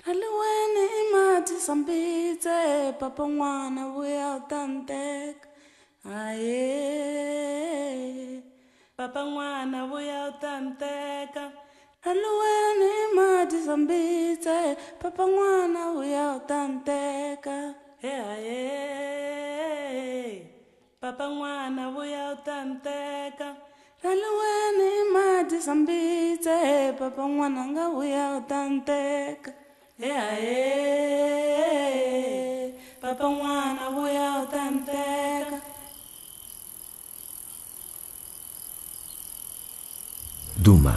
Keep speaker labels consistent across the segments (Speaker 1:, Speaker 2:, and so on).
Speaker 1: Haliweni imati sambitse papa n'wana vuya u ta ni teka. Aye papa n'wana vuya u ta ni teka. Haliweni imati sambitse papa n'wana vuya u ta ni teka. Aye papa n'wana vuya u ta ni teka. Haliweni imati sambitse papa n'wana nga vuya u ta ni teka. Papa n'wana vuya u ta ni teka.
Speaker 2: Duma.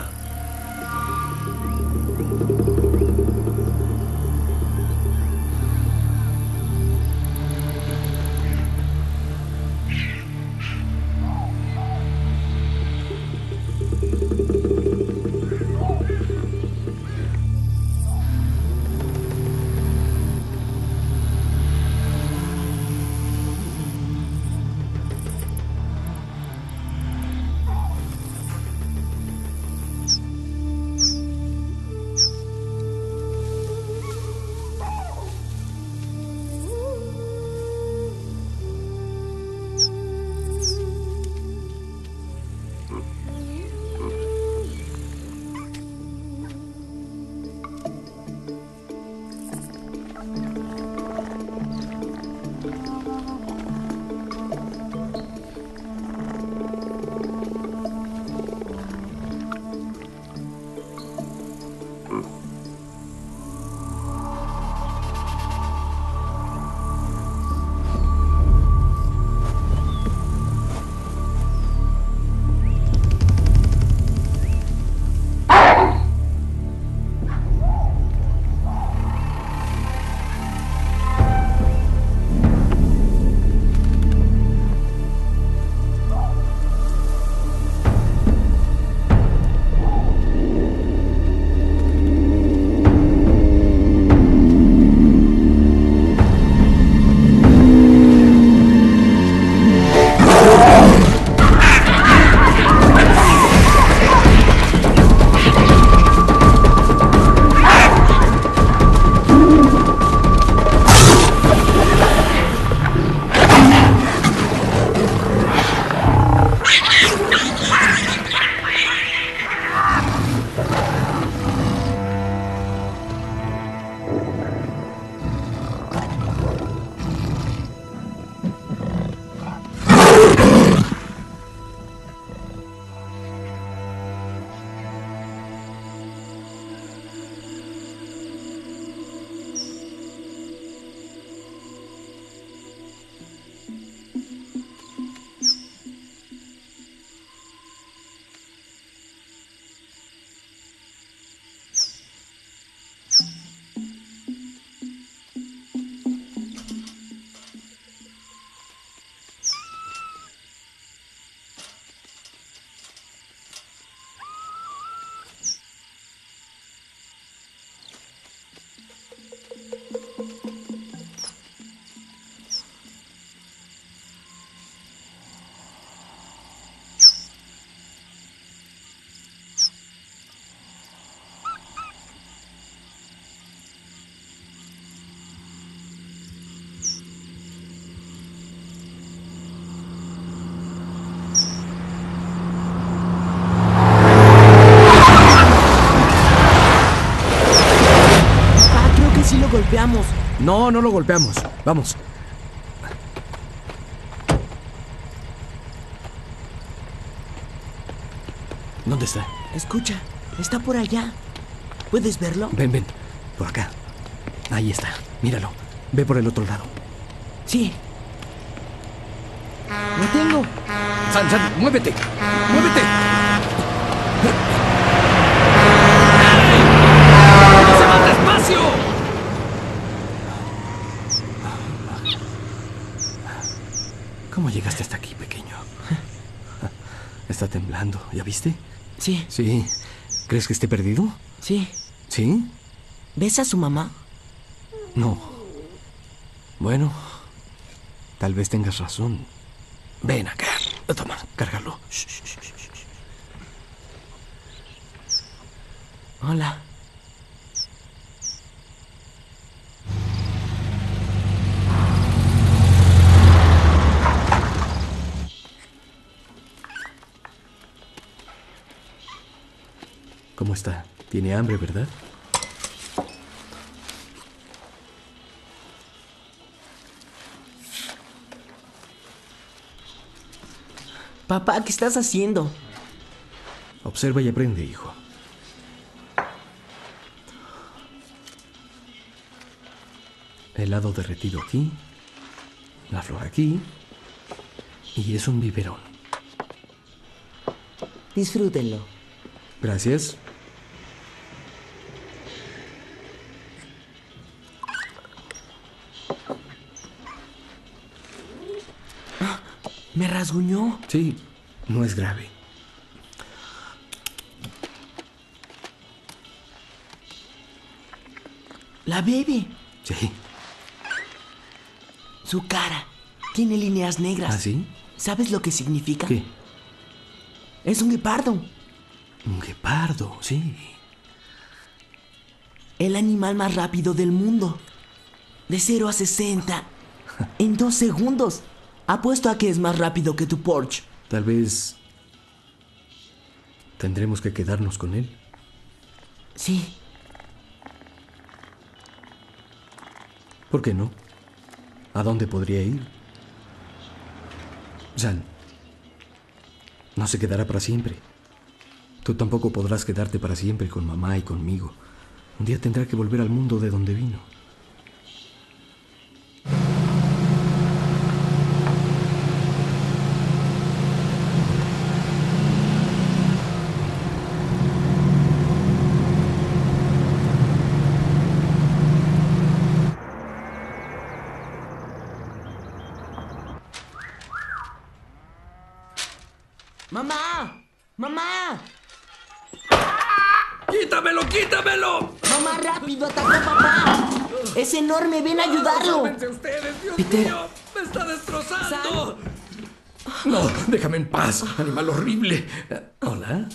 Speaker 3: Golpeamos.
Speaker 2: No, no lo golpeamos. Vamos. ¿Dónde está?
Speaker 3: Escucha, está por allá. ¿Puedes verlo?
Speaker 2: Ven, ven. Por acá. Ahí está. Míralo. Ve por el otro lado.
Speaker 3: Sí. ¡Lo tengo!
Speaker 2: ¡San, San! ¡Muévete! ¡Muévete! ¡Se va despacio! ¿Cómo llegaste hasta aquí, pequeño? Está temblando, ¿ya viste?
Speaker 3: Sí.
Speaker 2: Sí. ¿Crees que esté perdido?
Speaker 3: Sí.
Speaker 2: ¿Sí?
Speaker 3: ¿Ves a su mamá?
Speaker 2: No. Bueno, tal vez tengas razón. Ven acá. Toma, cárgalo. Shh, shh, shh, shh.
Speaker 3: Hola.
Speaker 2: ¿Cómo está? Tiene hambre, ¿verdad?
Speaker 3: Papá, ¿qué estás haciendo?
Speaker 2: Observa y aprende, hijo. Helado derretido aquí, la flor aquí, y es un biberón.
Speaker 3: Disfrútenlo.
Speaker 2: Gracias.
Speaker 3: Me rasguñó.
Speaker 2: Sí, no es grave.
Speaker 3: La bebe.
Speaker 2: Sí.
Speaker 3: Su cara tiene líneas negras.
Speaker 2: ¿Ah, sí?
Speaker 3: ¿Sabes lo que significa?
Speaker 2: ¿Qué?
Speaker 3: Es un guepardo.
Speaker 2: Un guepardo, sí.
Speaker 3: El animal más rápido del mundo. De 0 a 60 en 2 segundos. Apuesto a que es más rápido que tu Porsche.
Speaker 2: Tal vez tendremos que quedarnos con él.
Speaker 3: Sí.
Speaker 2: ¿Por qué no? ¿A dónde podría ir? San, no se quedará para siempre. Tú tampoco podrás quedarte para siempre con mamá y conmigo. Un día tendrá que volver al mundo de donde vino.
Speaker 3: ¡Mamá! ¡Mamá!
Speaker 2: ¡Quítamelo, quítamelo!
Speaker 3: ¡Mamá, rápido! ¡Atacó a papá! ¡Es enorme! ¡Ven a ayudarlo!
Speaker 2: Ustedes, Dios
Speaker 3: Peter.
Speaker 2: mío, ¡me está destrozando! No, déjame en paz, animal horrible. Hola.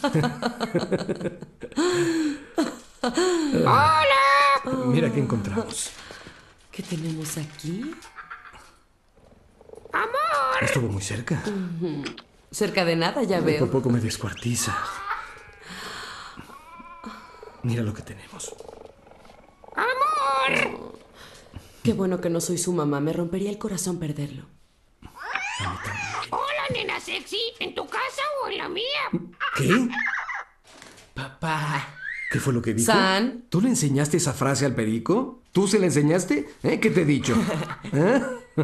Speaker 4: ¡Hola!
Speaker 2: Mira qué encontramos.
Speaker 4: ¿Qué tenemos aquí? ¡Amor!
Speaker 2: Estuvo muy cerca.
Speaker 4: Cerca de nada, ya
Speaker 2: Por
Speaker 4: veo.
Speaker 2: poco me descuartiza. Mira lo que tenemos.
Speaker 4: ¡Amor! Qué bueno que no soy su mamá. Me rompería el corazón perderlo.
Speaker 5: Hola, nena sexy. ¿En tu casa o en la mía?
Speaker 2: ¿Qué?
Speaker 3: Papá.
Speaker 2: ¿Qué fue lo que dijo?
Speaker 4: San.
Speaker 2: ¿Tú le enseñaste esa frase al perico? ¿Tú se la enseñaste? ¿Qué te he dicho? ¿Eh?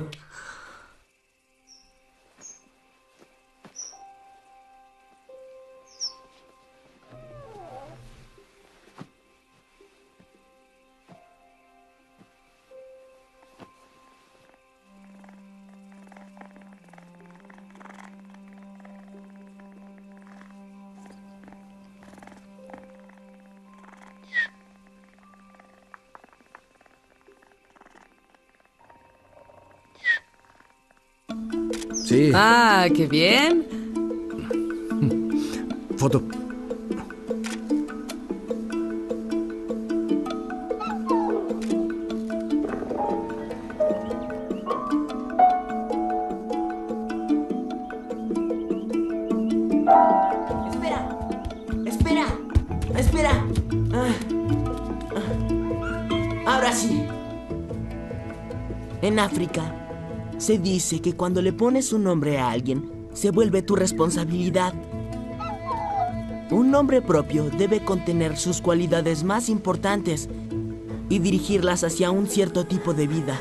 Speaker 2: Sí.
Speaker 4: Ah, qué bien.
Speaker 2: Foto.
Speaker 3: ¡Espera! ¡Espera! ¡Espera! Ahora sí. En África, se dice que cuando le pones un nombre a alguien, se vuelve tu responsabilidad. Un nombre propio debe contener sus cualidades más importantes y dirigirlas hacia un cierto tipo de vida.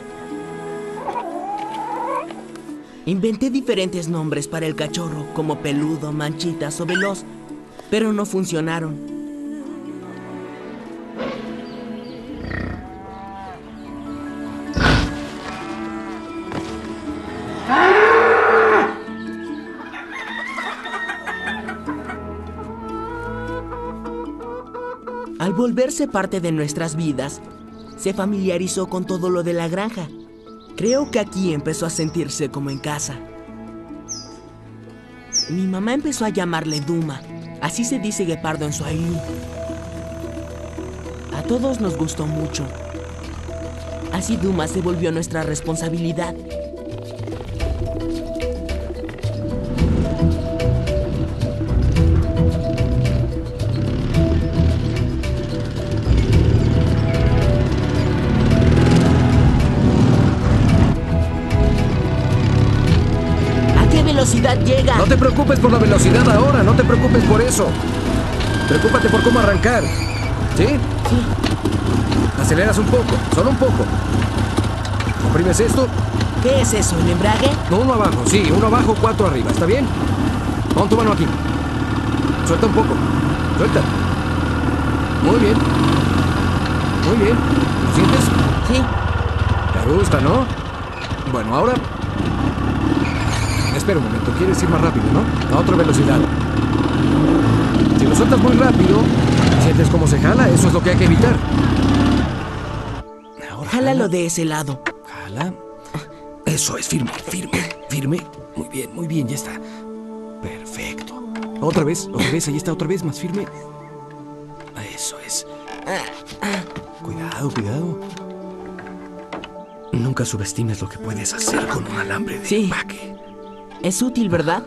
Speaker 3: Inventé diferentes nombres para el cachorro, como Peludo, Manchitas o Veloz, pero no funcionaron. Al volverse parte de nuestras vidas, se familiarizó con todo lo de la granja. Creo que aquí empezó a sentirse como en casa. Mi mamá empezó a llamarle Duma. Así se dice guepardo en suajili. A todos nos gustó mucho. Así Duma se volvió nuestra responsabilidad. velocidad llega?
Speaker 2: No te preocupes por la velocidad ahora, no te preocupes por eso. Preocúpate por cómo arrancar. ¿Sí?
Speaker 3: Sí.
Speaker 2: Aceleras un poco, solo un poco. Comprimes esto.
Speaker 3: ¿Qué es eso, el embrague?
Speaker 2: No, uno abajo, sí, uno abajo, 4 arriba. ¿Está bien? Pon tu mano aquí. Suelta un poco. Suelta. Muy bien. Muy bien. ¿Lo sientes?
Speaker 3: Sí.
Speaker 2: Te gusta, ¿no? Bueno, ahora... Espera un momento, quieres ir más rápido, ¿no? A otra velocidad. Si lo sueltas muy rápido, ¿sientes cómo se jala? Eso es lo que hay que evitar. Ahora,
Speaker 3: Jálalo de ese lado.
Speaker 2: Jala. Eso es, firme, firme, firme. Muy bien, ya está. Perfecto. Otra vez, ahí está, otra vez, más firme. Eso es. Cuidado, cuidado. Nunca subestimes lo que puedes hacer con un alambre de
Speaker 3: Sí.
Speaker 2: empaque.
Speaker 3: Es útil, ¿verdad?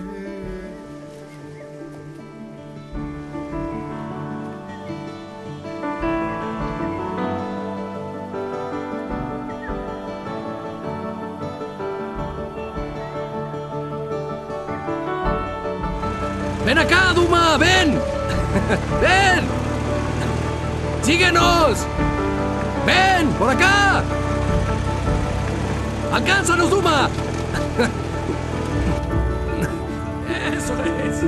Speaker 2: ¡Ven acá, Duma! ¡Ven! ¡Ven! ¡Síguenos! ¡Ven! ¡Por acá! ¡Alcánzanos, Duma! ¡Eso es!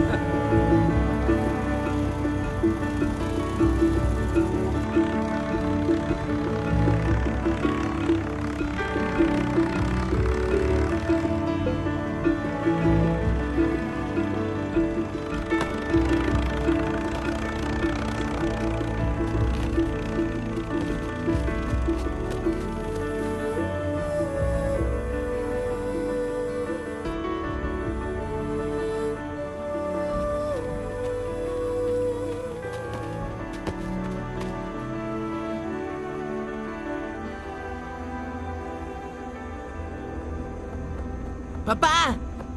Speaker 3: ¡Papá!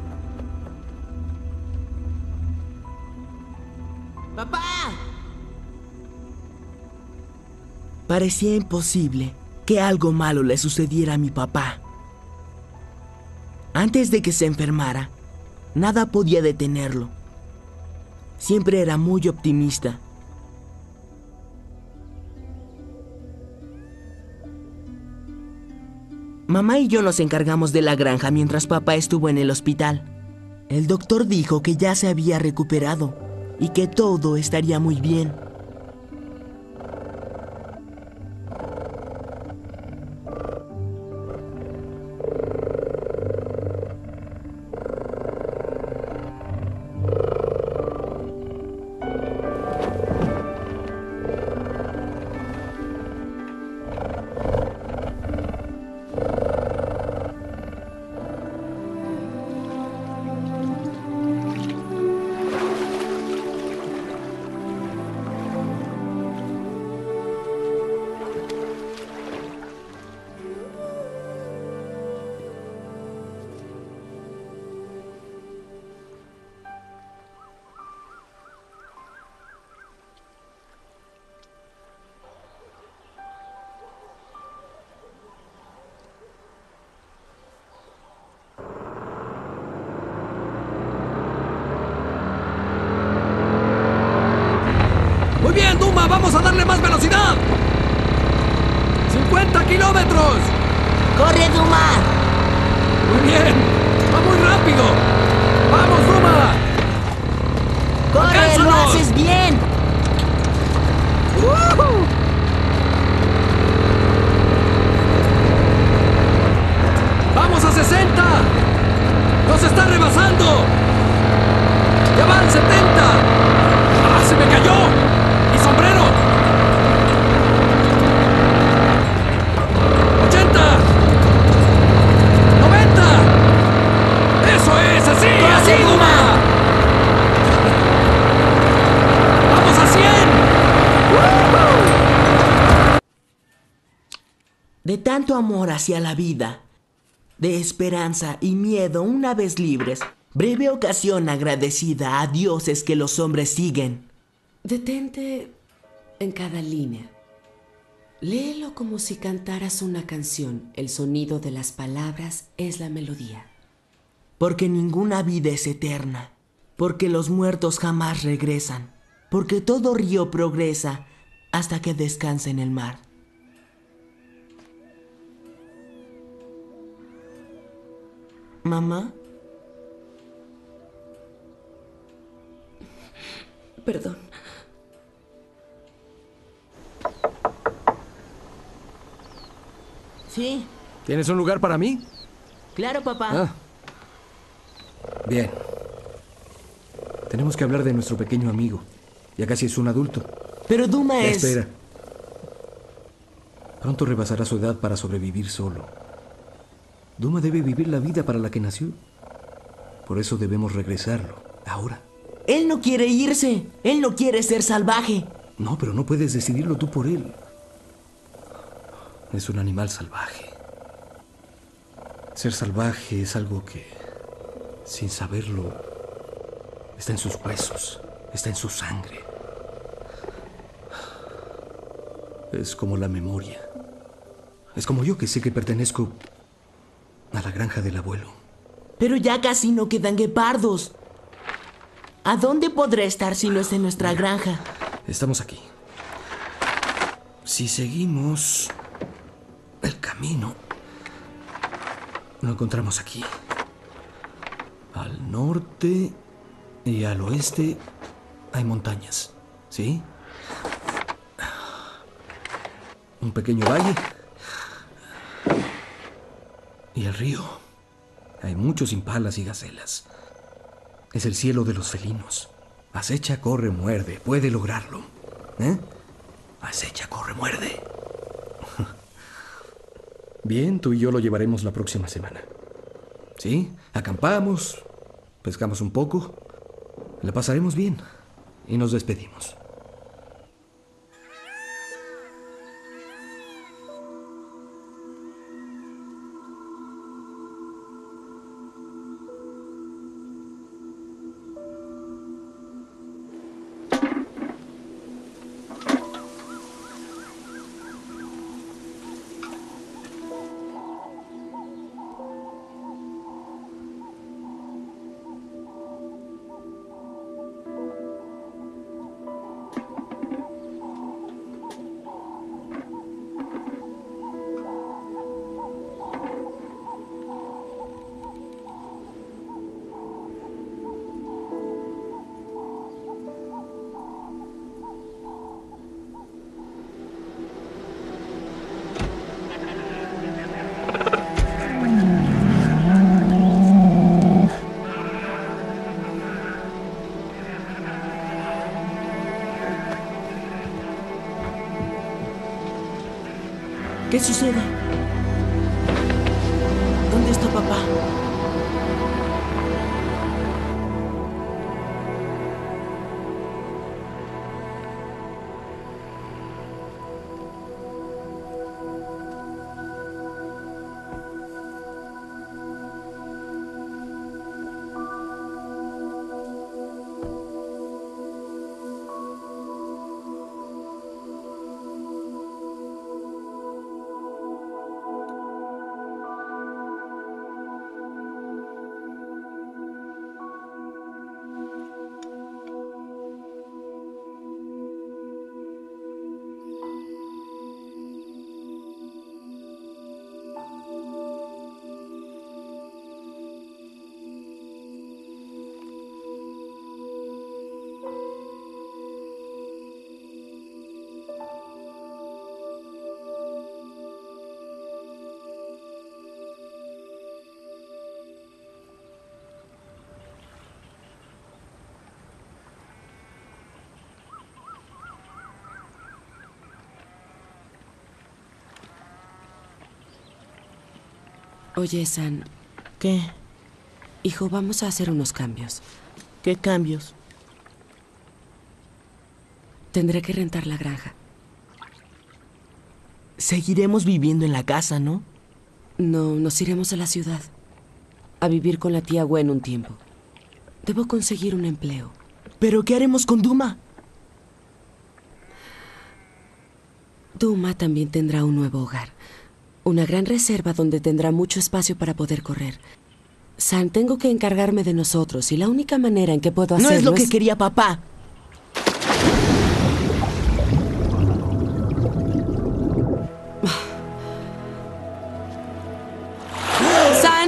Speaker 3: ¡Papá! Parecía imposible que algo malo le sucediera a mi papá. Antes de que se enfermara, nada podía detenerlo. Siempre era muy optimista. Mamá y yo nos encargamos de la granja mientras papá estuvo en el hospital. El doctor dijo que ya se había recuperado y que todo estaría muy bien.
Speaker 2: Muy bien, Duma, vamos a darle más velocidad. 50 kilómetros.
Speaker 3: ¡Corre, Duma!
Speaker 2: Muy bien. Va muy rápido. Vamos, Duma.
Speaker 3: ¡Corre, lo
Speaker 2: ¡Alcánzanos!
Speaker 3: haces bien!
Speaker 2: Vamos a 60. Nos está rebasando. Ya van 70. ¡Ah, se me cayó! ¡Mi sombrero! 80. 90. ¡Eso es! ¡Así! ¡Así, Duma! ¡Vamos a 100!
Speaker 3: De tanto amor hacia la vida, de esperanza y miedo una vez libres, breve ocasión agradecida a dioses que los hombres siguen.
Speaker 4: Detente en cada línea. Léelo como si cantaras una canción. El sonido de las palabras es la melodía.
Speaker 3: Porque ninguna vida es eterna. Porque los muertos jamás regresan. Porque todo río progresa hasta que descansa en el mar. ¿Mamá?
Speaker 4: Perdón.
Speaker 3: Sí,
Speaker 2: ¿Tienes un lugar para mí?
Speaker 3: claro, papá.
Speaker 2: Ah. Bien. Tenemos que hablar de nuestro pequeño amigo. Ya casi es un adulto.
Speaker 3: Pero Duma es...
Speaker 2: Espera. Pronto rebasará su edad para sobrevivir solo. Duma debe vivir la vida para la que nació. Por eso debemos regresarlo, ahora.
Speaker 3: Él no quiere irse. Él no quiere ser salvaje.
Speaker 2: No, pero no puedes decidirlo tú por él. Es un animal salvaje. Ser salvaje es algo que, sin saberlo, está en sus huesos, está en su sangre. Es como la memoria. Es como yo que sé que pertenezco a la granja del abuelo.
Speaker 3: Pero ya casi no quedan guepardos. ¿A dónde podrá estar si no es en nuestra granja?
Speaker 2: Estamos aquí. Si seguimos el camino, lo encontramos aquí. Al norte y al oeste hay montañas, ¿sí? Un pequeño valle y el río. Hay muchos impalas y gacelas. Es el cielo de los felinos. Acecha, corre, muerde. Puede lograrlo. ¿Eh? Acecha, corre, muerde. Bien, tú y yo lo llevaremos la próxima semana. ¿Sí? Acampamos, pescamos un poco, la pasaremos bien y nos despedimos.
Speaker 3: ¿Qué sucede? ¿Dónde está papá?
Speaker 4: Oye, San,
Speaker 3: ¿Qué?
Speaker 4: hijo, vamos a hacer unos cambios.
Speaker 3: ¿Qué cambios?
Speaker 4: Tendré que rentar la granja.
Speaker 3: Seguiremos viviendo en la casa, ¿no?
Speaker 4: No, nos iremos a la ciudad. A vivir con la tía Gwen un tiempo. Debo conseguir un empleo.
Speaker 3: ¿Pero qué haremos con Duma?
Speaker 4: Duma también tendrá un nuevo hogar. Una gran reserva donde tendrá mucho espacio para poder correr. San, tengo que encargarme de nosotros y la única manera en que puedo hacerlo
Speaker 3: No es lo que quería papá.
Speaker 4: ¡San!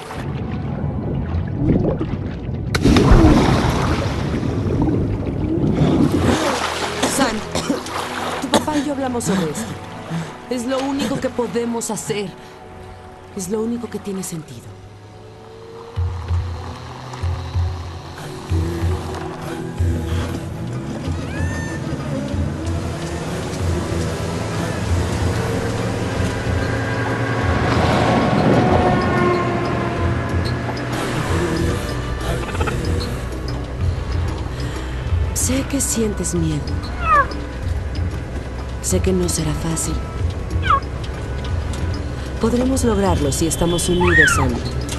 Speaker 4: San, tu papá y yo hablamos sobre esto. Es lo único que podemos hacer. Es lo único que tiene sentido. Sé que sientes miedo. Sé que no será fácil. Podremos lograrlo si estamos unidos, Sam.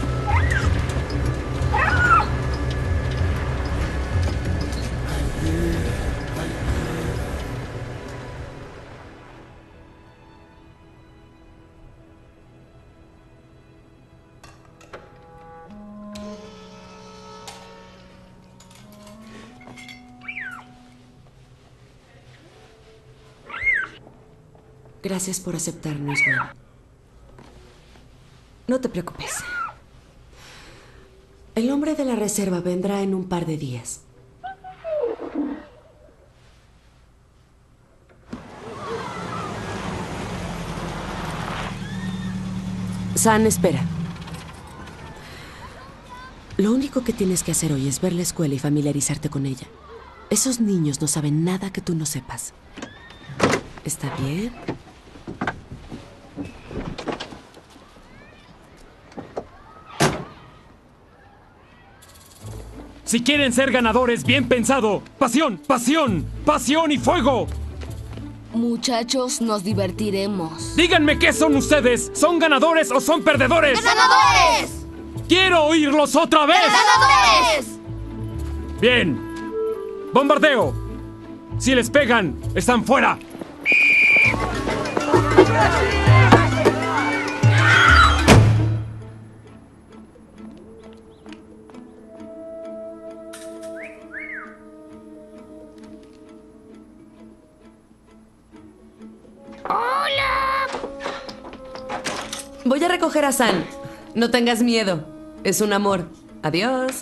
Speaker 4: Gracias por aceptarnos, Gwen. No te preocupes. El hombre de la reserva vendrá en un par de días. San, espera. Lo único que tienes que hacer hoy es ver la escuela y familiarizarte con ella. Esos niños no saben nada que tú no sepas. ¿Está bien?
Speaker 2: Si quieren ser ganadores, bien pensado. Pasión, pasión, pasión y fuego.
Speaker 6: Muchachos, nos divertiremos.
Speaker 2: Díganme qué son ustedes. ¿Son ganadores o son perdedores?
Speaker 6: ¡Ganadores!
Speaker 2: ¡Quiero oírlos otra vez!
Speaker 6: ¡Ganadores!
Speaker 2: Bien. Bombardeo. Si les pegan, están fuera.
Speaker 5: ¡Hola!
Speaker 4: Voy a recoger a San. No tengas miedo. Es un amor. Adiós.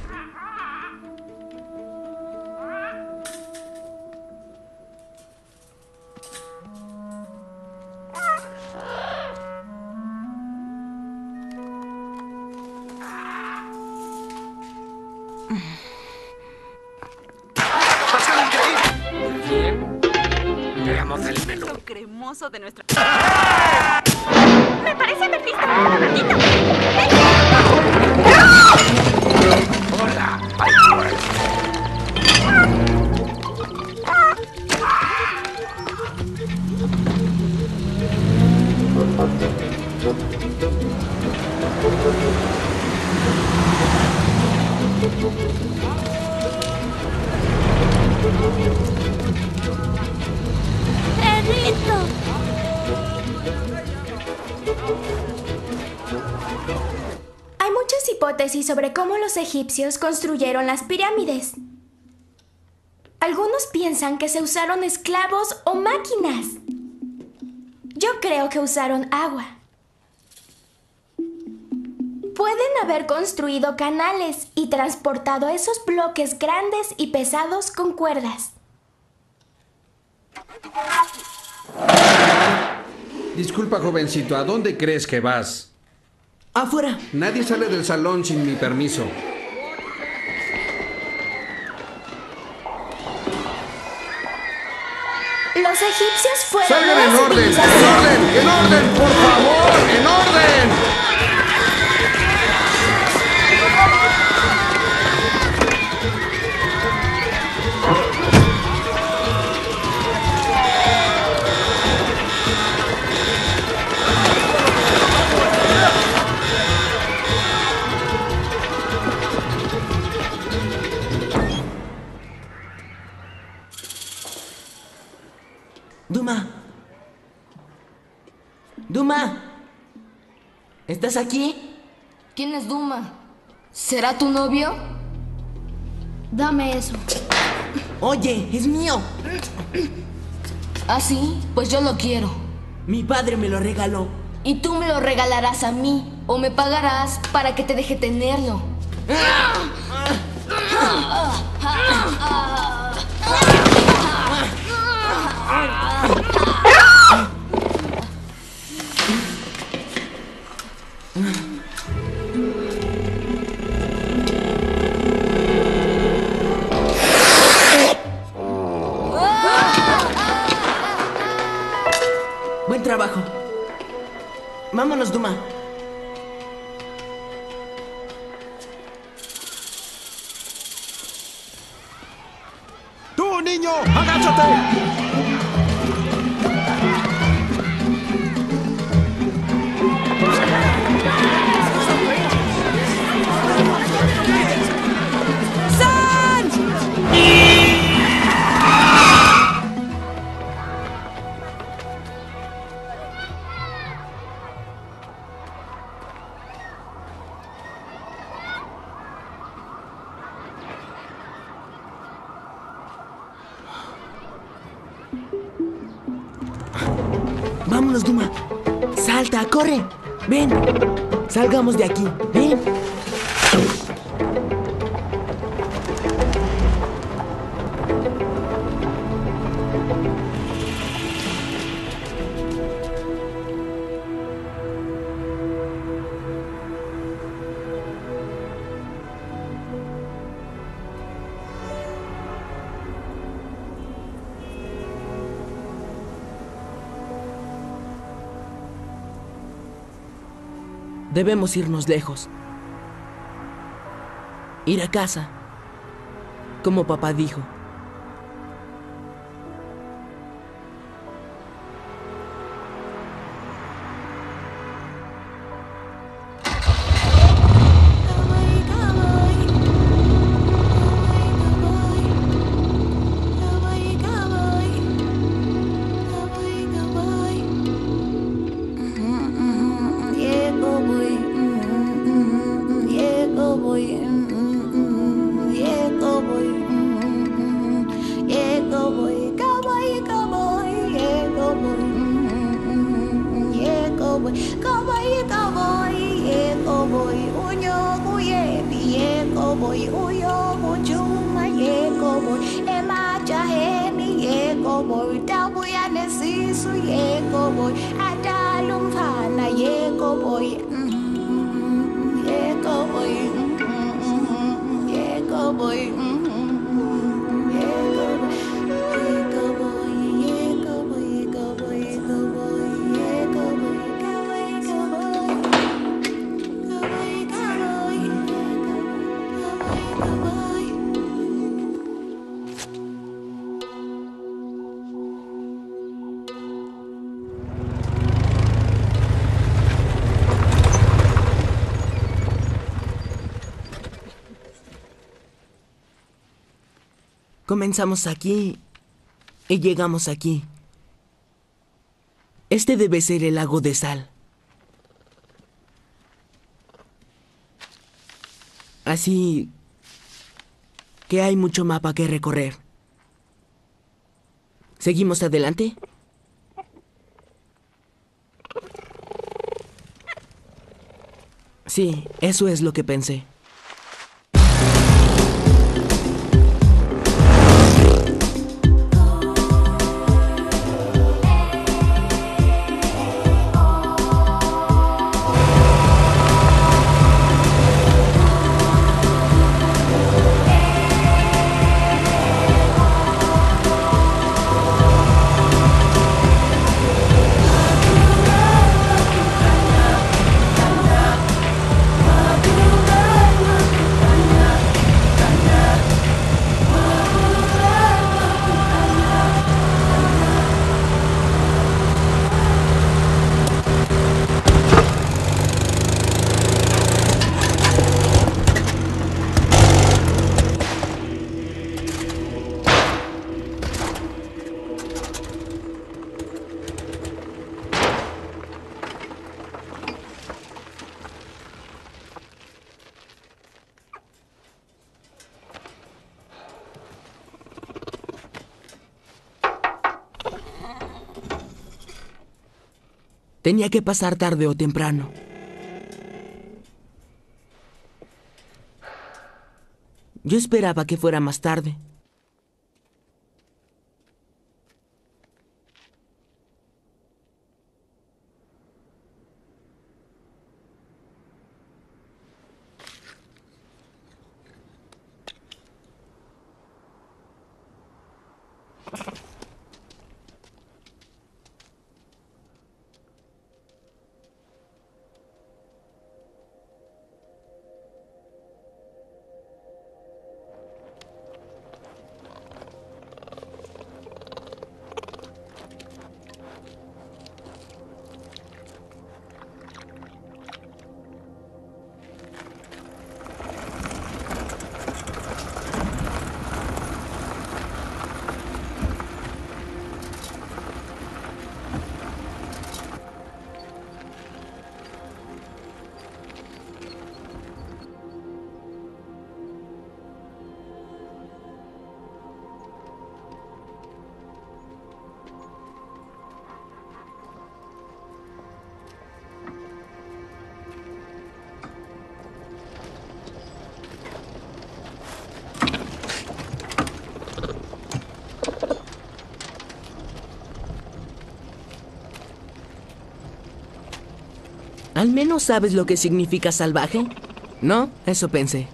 Speaker 2: Veamos el menú.
Speaker 7: Lo cremoso de nuestra... Me parece haber visto un gatito.
Speaker 2: Hola.
Speaker 6: ¡Perrito!
Speaker 8: Hay muchas hipótesis sobre cómo los egipcios construyeron las pirámides. Algunos piensan que se usaron esclavos o máquinas. Yo creo que usaron agua. Pueden haber construido canales y transportado esos bloques grandes y pesados con cuerdas.
Speaker 9: Disculpa, jovencito, ¿a dónde crees que vas?
Speaker 3: Afuera.
Speaker 9: Nadie sale del salón sin mi permiso.
Speaker 8: Los egipcios fueron
Speaker 9: ¡Salgan en
Speaker 8: las
Speaker 9: orden! ¡En
Speaker 8: civilizaciones-
Speaker 9: orden! ¡En orden! ¡Por favor! ¡En orden!
Speaker 3: Duma. Duma. ¿Estás aquí?
Speaker 6: ¿Quién es Duma? ¿Será tu novio?
Speaker 8: Dame eso.
Speaker 3: Oye, es mío.
Speaker 6: ¿Ah, sí? Pues yo lo quiero.
Speaker 3: Mi padre me lo regaló.
Speaker 6: Y tú me lo regalarás a mí, o me pagarás para que te deje tenerlo.
Speaker 3: Buen trabajo. Vámonos, Duma.
Speaker 2: ¡Tú, niño! ¡Agáchate!
Speaker 3: Vámonos, Duma. Salta, corre. Ven. Salgamos de aquí. Ven. Debemos irnos lejos. Ir a casa, como papá dijo. Comenzamos aquí y llegamos aquí. Este debe ser el lago de sal. Así que hay mucho mapa que recorrer. ¿Seguimos adelante? Sí, eso es lo que pensé. Tenía que pasar tarde o temprano. Yo esperaba que fuera más tarde. ¿Al menos sabes lo que significa salvaje? ¿No? Eso pensé.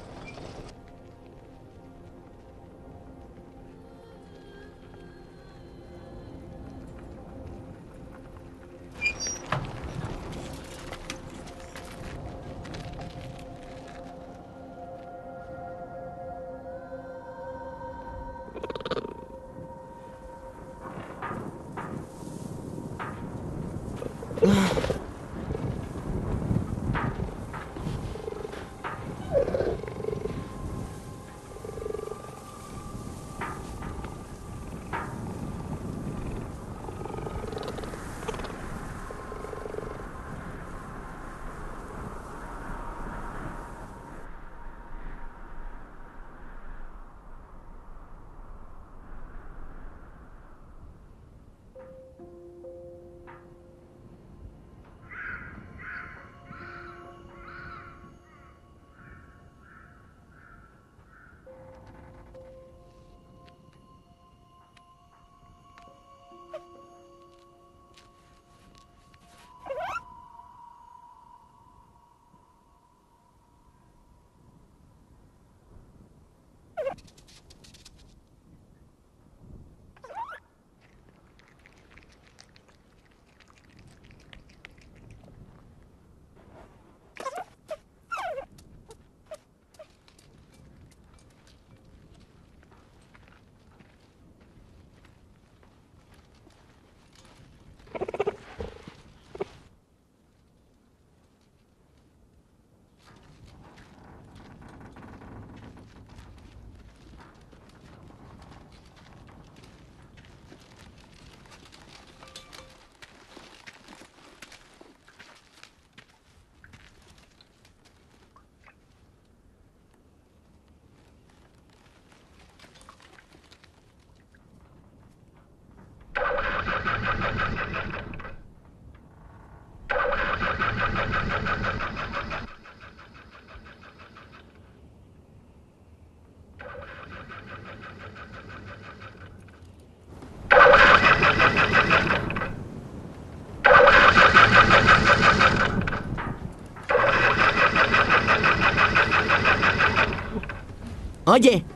Speaker 3: Oye,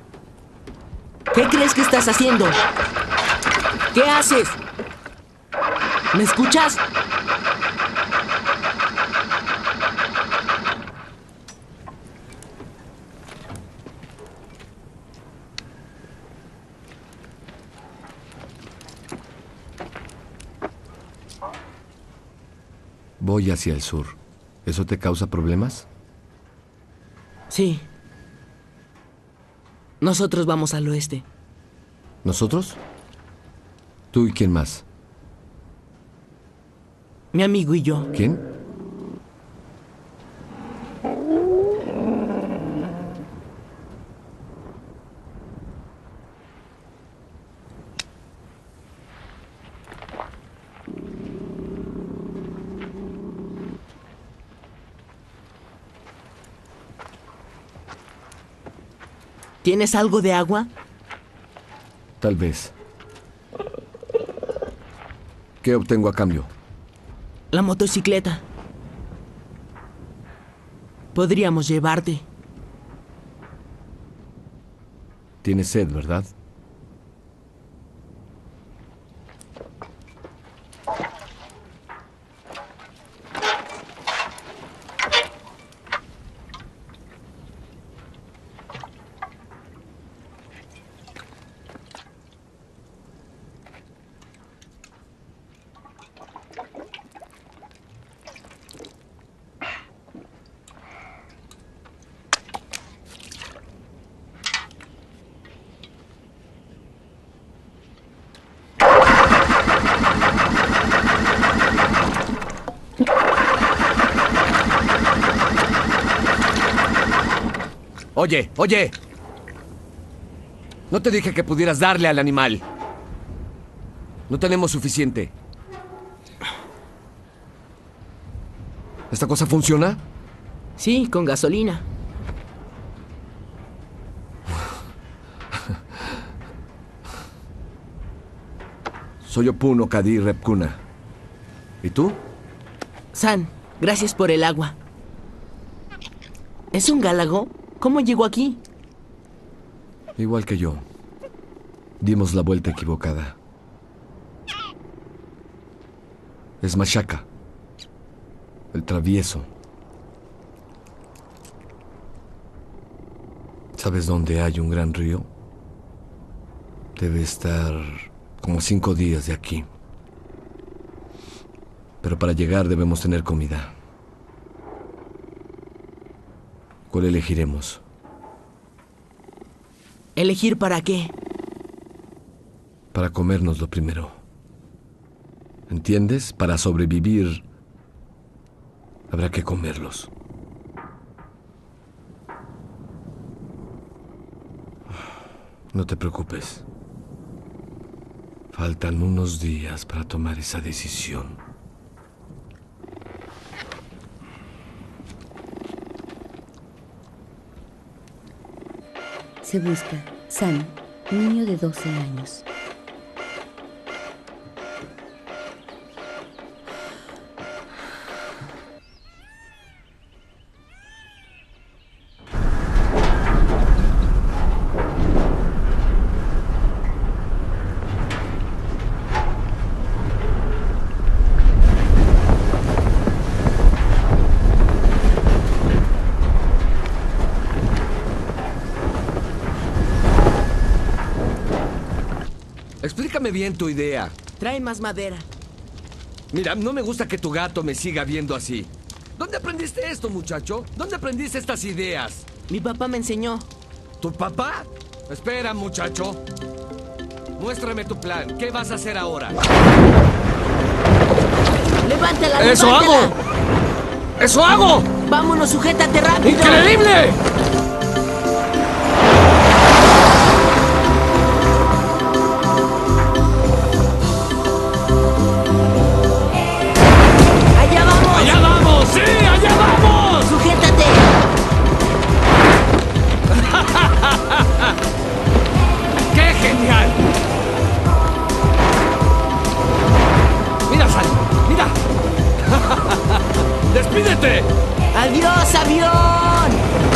Speaker 3: ¿qué crees que estás haciendo? ¿Qué haces? ¿Me escuchas?
Speaker 2: Voy hacia el sur. ¿Eso te causa problemas?
Speaker 3: Sí. Nosotros vamos al oeste.
Speaker 2: ¿Nosotros? ¿Tú y quién más?
Speaker 3: Mi amigo y yo.
Speaker 2: ¿Quién?
Speaker 3: ¿Tienes algo de agua?
Speaker 2: Tal vez. ¿Qué obtengo a cambio?
Speaker 3: La motocicleta. Podríamos llevarte.
Speaker 2: Tienes sed, ¿verdad? Oye, oye. No te dije que pudieras darle al animal. No tenemos suficiente. ¿Esta cosa funciona?
Speaker 3: Sí, con gasolina.
Speaker 2: Soy Opuno Kadir Repkuna. ¿Y tú?
Speaker 3: San, gracias por el agua. ¿Es un gálago? ¿Cómo llegó aquí?
Speaker 2: Igual que yo. Dimos la vuelta equivocada. Es Mashaka, el travieso. ¿Sabes dónde hay un gran río? Debe estar como 5 días de aquí. Pero para llegar debemos tener comida. ¿Cuál elegiremos?
Speaker 3: ¿Elegir para qué?
Speaker 2: Para comérnoslo primero. ¿Entiendes? Para sobrevivir, habrá que comerlos. No te preocupes. Faltan unos días para tomar esa decisión.
Speaker 10: Se busca San, niño de 12 años.
Speaker 2: Explícame bien tu idea.
Speaker 3: Trae más madera.
Speaker 2: Mira, no me gusta que tu gato me siga viendo así. ¿Dónde aprendiste esto, muchacho? ¿Dónde aprendiste estas ideas?
Speaker 3: Mi papá me enseñó.
Speaker 2: ¿Tu papá? Espera, muchacho. Muéstrame tu plan. ¿Qué vas a hacer ahora?
Speaker 3: ¡Levántala,
Speaker 2: ¡Eso
Speaker 3: levántala!
Speaker 2: hago! ¡Eso hago!
Speaker 3: ¡Vámonos, sujétate rápido!
Speaker 2: ¡Increíble!
Speaker 3: ¡Allá vamos!
Speaker 2: ¡Allá vamos! ¡Sí, allá vamos!
Speaker 3: ¡Sujétate!
Speaker 2: ¡Qué genial! Mira, Sal, mira. ¡Despídete!
Speaker 3: ¡Adiós, avión!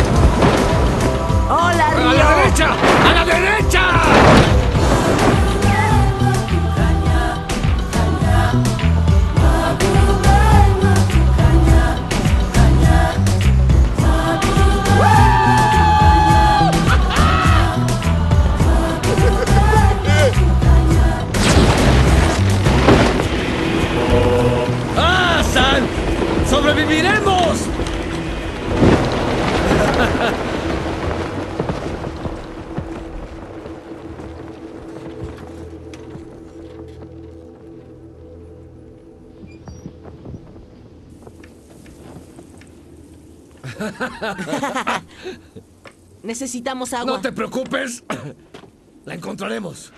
Speaker 3: ¡Hola, río!
Speaker 2: ¡A la derecha! ¡A la derecha! ¡Ah, San! ¡Sobreviviremos!
Speaker 3: Necesitamos agua.
Speaker 2: No te preocupes. La encontraremos.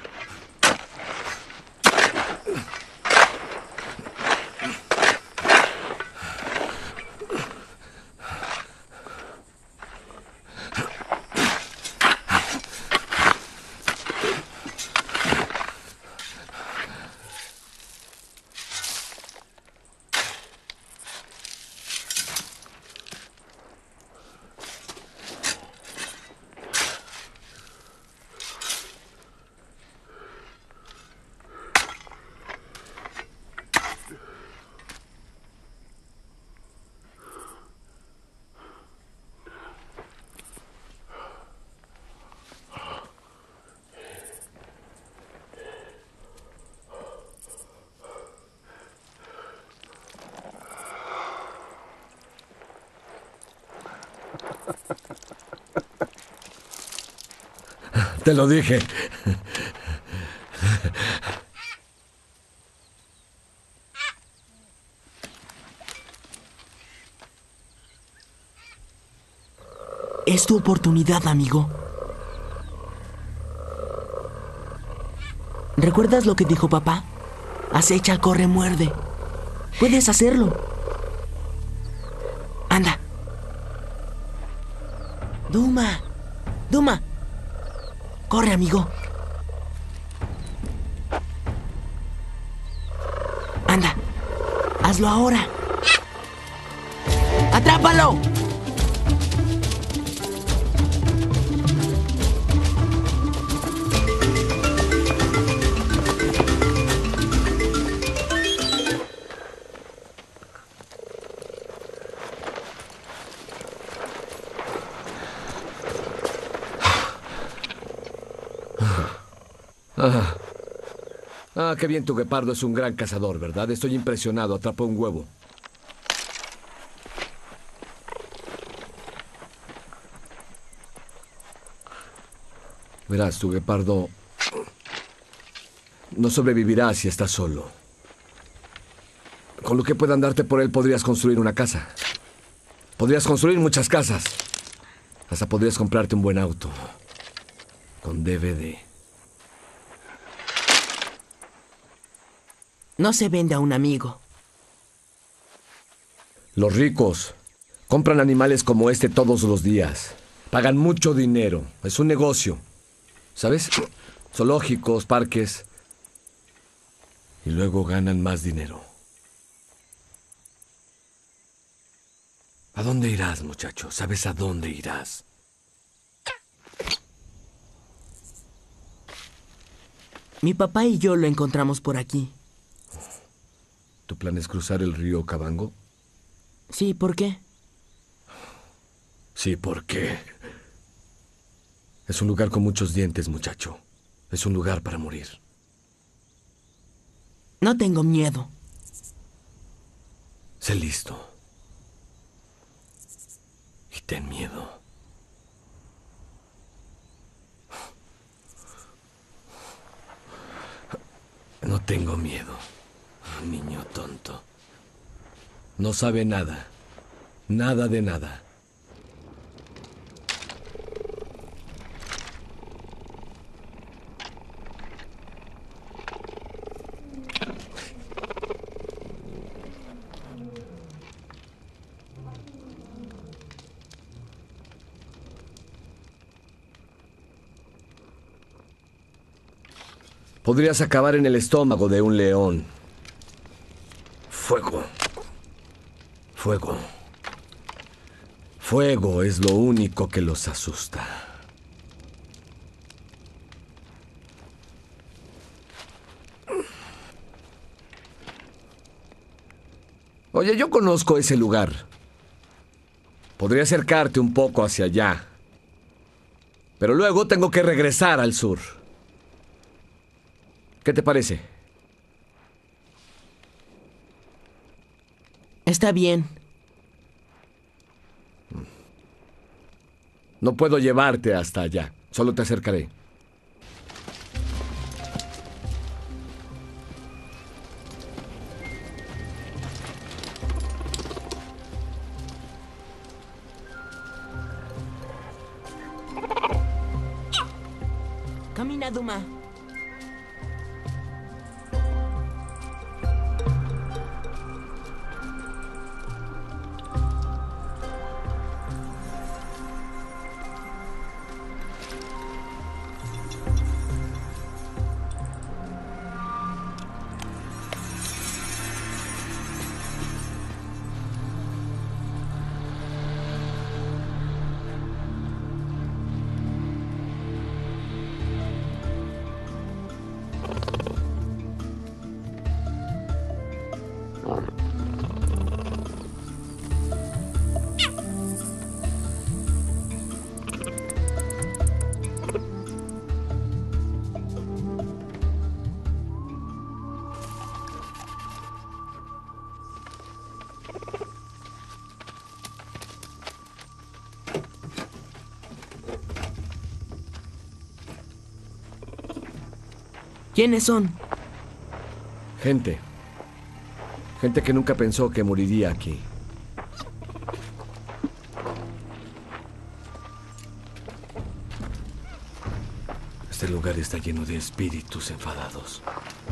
Speaker 2: Te lo dije.
Speaker 3: Es tu oportunidad, amigo. ¿Recuerdas lo que dijo papá? Acecha, corre, muerde. Puedes hacerlo. Anda. Duma. Duma. Corre, amigo. Anda. Hazlo ahora. ¡Atrápalo!
Speaker 2: Qué bien, tu guepardo es un gran cazador, ¿verdad? Estoy impresionado. Atrapó un huevo. Verás, tu guepardo no sobrevivirá si estás solo. Con lo que puedan darte por él podrías construir una casa. Podrías construir muchas casas. Hasta podrías comprarte un buen auto. Con DVD.
Speaker 3: No se vende a un amigo.
Speaker 2: Los ricos compran animales como este todos los días. Pagan mucho dinero. Es un negocio. ¿Sabes? Zoológicos, parques. Y luego ganan más dinero. ¿A dónde irás, muchacho? ¿Sabes a dónde irás?
Speaker 3: Mi papá y yo lo encontramos por aquí.
Speaker 2: ¿Tu plan es cruzar el río Cabango?
Speaker 3: Sí, ¿por qué?
Speaker 2: Sí, ¿por qué? Es un lugar con muchos dientes, muchacho. Es un lugar para morir.
Speaker 3: No tengo miedo.
Speaker 2: Sé listo. Y ten miedo. No tengo miedo. Niño tonto. No sabe nada. Nada de nada. Podrías acabar en el estómago de un león. Fuego. Fuego. Fuego es lo único que los asusta. Oye, yo conozco ese lugar. Podría acercarte un poco hacia allá. Pero luego tengo que regresar al sur. ¿Qué te parece?
Speaker 3: Está bien.
Speaker 2: No puedo llevarte hasta allá. Solo te acercaré.
Speaker 3: Camina, Duma. ¿Quiénes son?
Speaker 2: Gente. Gente que nunca pensó que moriría aquí. Este lugar está lleno de espíritus enfadados.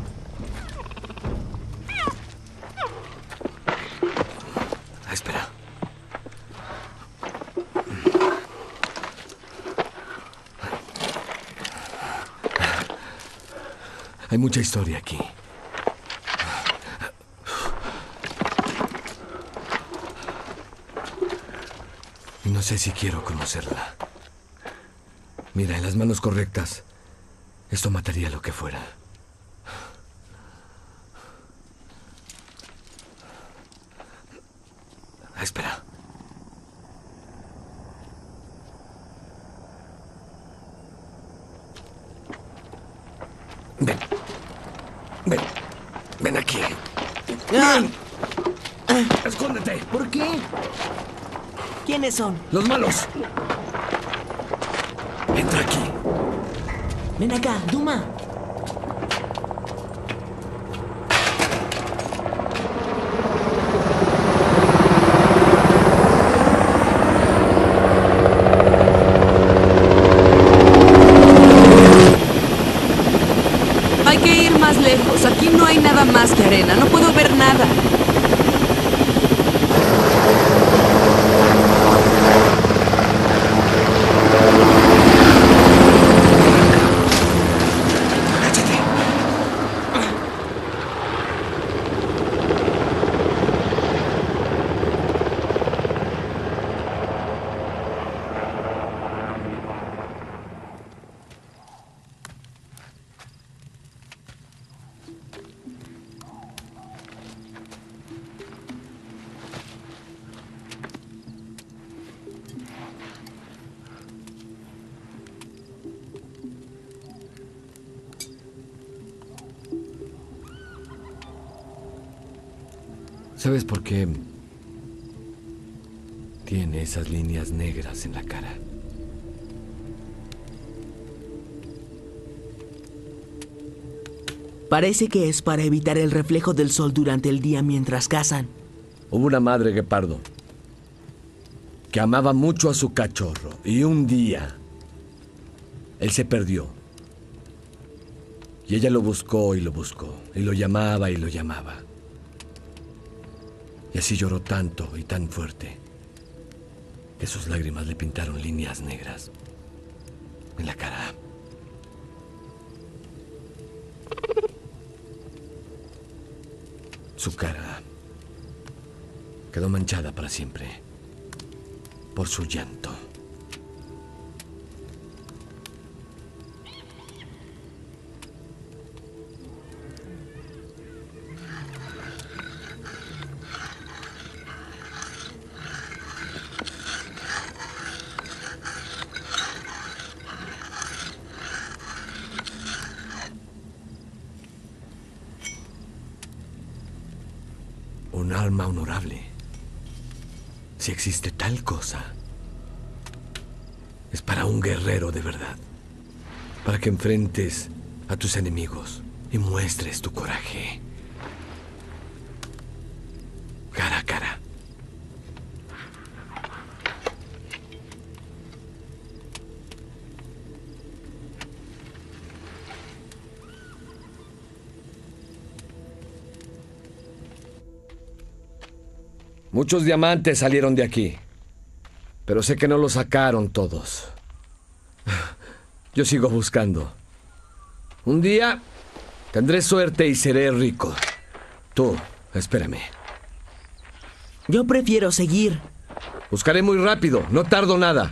Speaker 2: Espera. Hay mucha historia aquí. Y no sé si quiero conocerla. Mira, en las manos correctas, esto mataría lo que fuera. Espera. Ven. Ven. Ven aquí. ¡Ven! ¡Escóndete!
Speaker 3: ¿Por qué? ¿Quiénes son?
Speaker 2: ¡Los malos! Entra aquí.
Speaker 3: Ven acá, Duma.
Speaker 4: Hay que ir más lejos. Aquí no hay nada más que arena. No puedo ver nada.
Speaker 2: ¿Sabes por qué tiene esas líneas negras en la cara?
Speaker 3: Parece que es para evitar el reflejo del sol durante el día mientras cazan.
Speaker 2: Hubo una madre guepardo que amaba mucho a su cachorro y un día él se perdió. Y ella lo buscó y lo llamaba y lo llamaba. Y así lloró tanto y tan fuerte que sus lágrimas le pintaron líneas negras en la cara. Su cara quedó manchada para siempre por su llanto. Un alma honorable, si existe tal cosa, es para un guerrero de verdad, para que enfrentes a tus enemigos y muestres tu coraje cara a cara. Muchos diamantes salieron de aquí, pero sé que no los sacaron todos. Yo sigo buscando. Un día tendré suerte y seré rico. Tú, espérame.
Speaker 3: Yo prefiero seguir.
Speaker 2: Buscaré muy rápido, no tardo nada.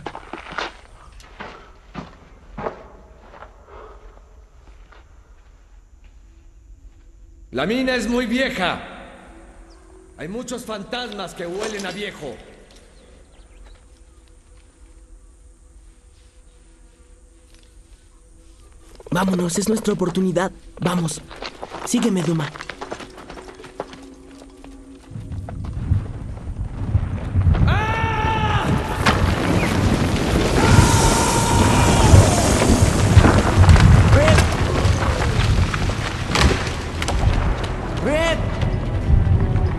Speaker 2: La mina es muy vieja. Hay muchos fantasmas que huelen a viejo.
Speaker 3: Vámonos, es nuestra oportunidad. Vamos. Sígueme, Duma.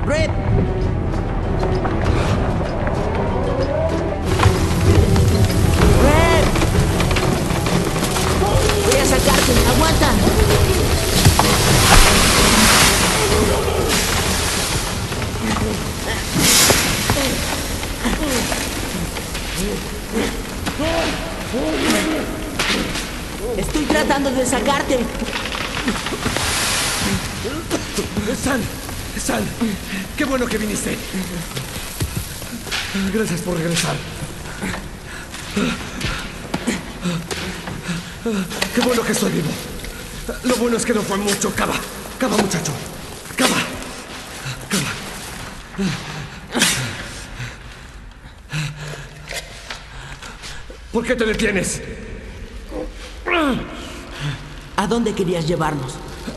Speaker 3: ¡Red! ¡Red! Voy a sacarte. ¡Aguanta! Estoy tratando de sacarte.
Speaker 2: San, qué bueno que viniste. Gracias por regresar. Qué bueno que estoy vivo. Lo bueno es que no fue mucho. Cava, muchacho. Cava. ¿Por qué te detienes?
Speaker 3: ¿A dónde querías llevarnos?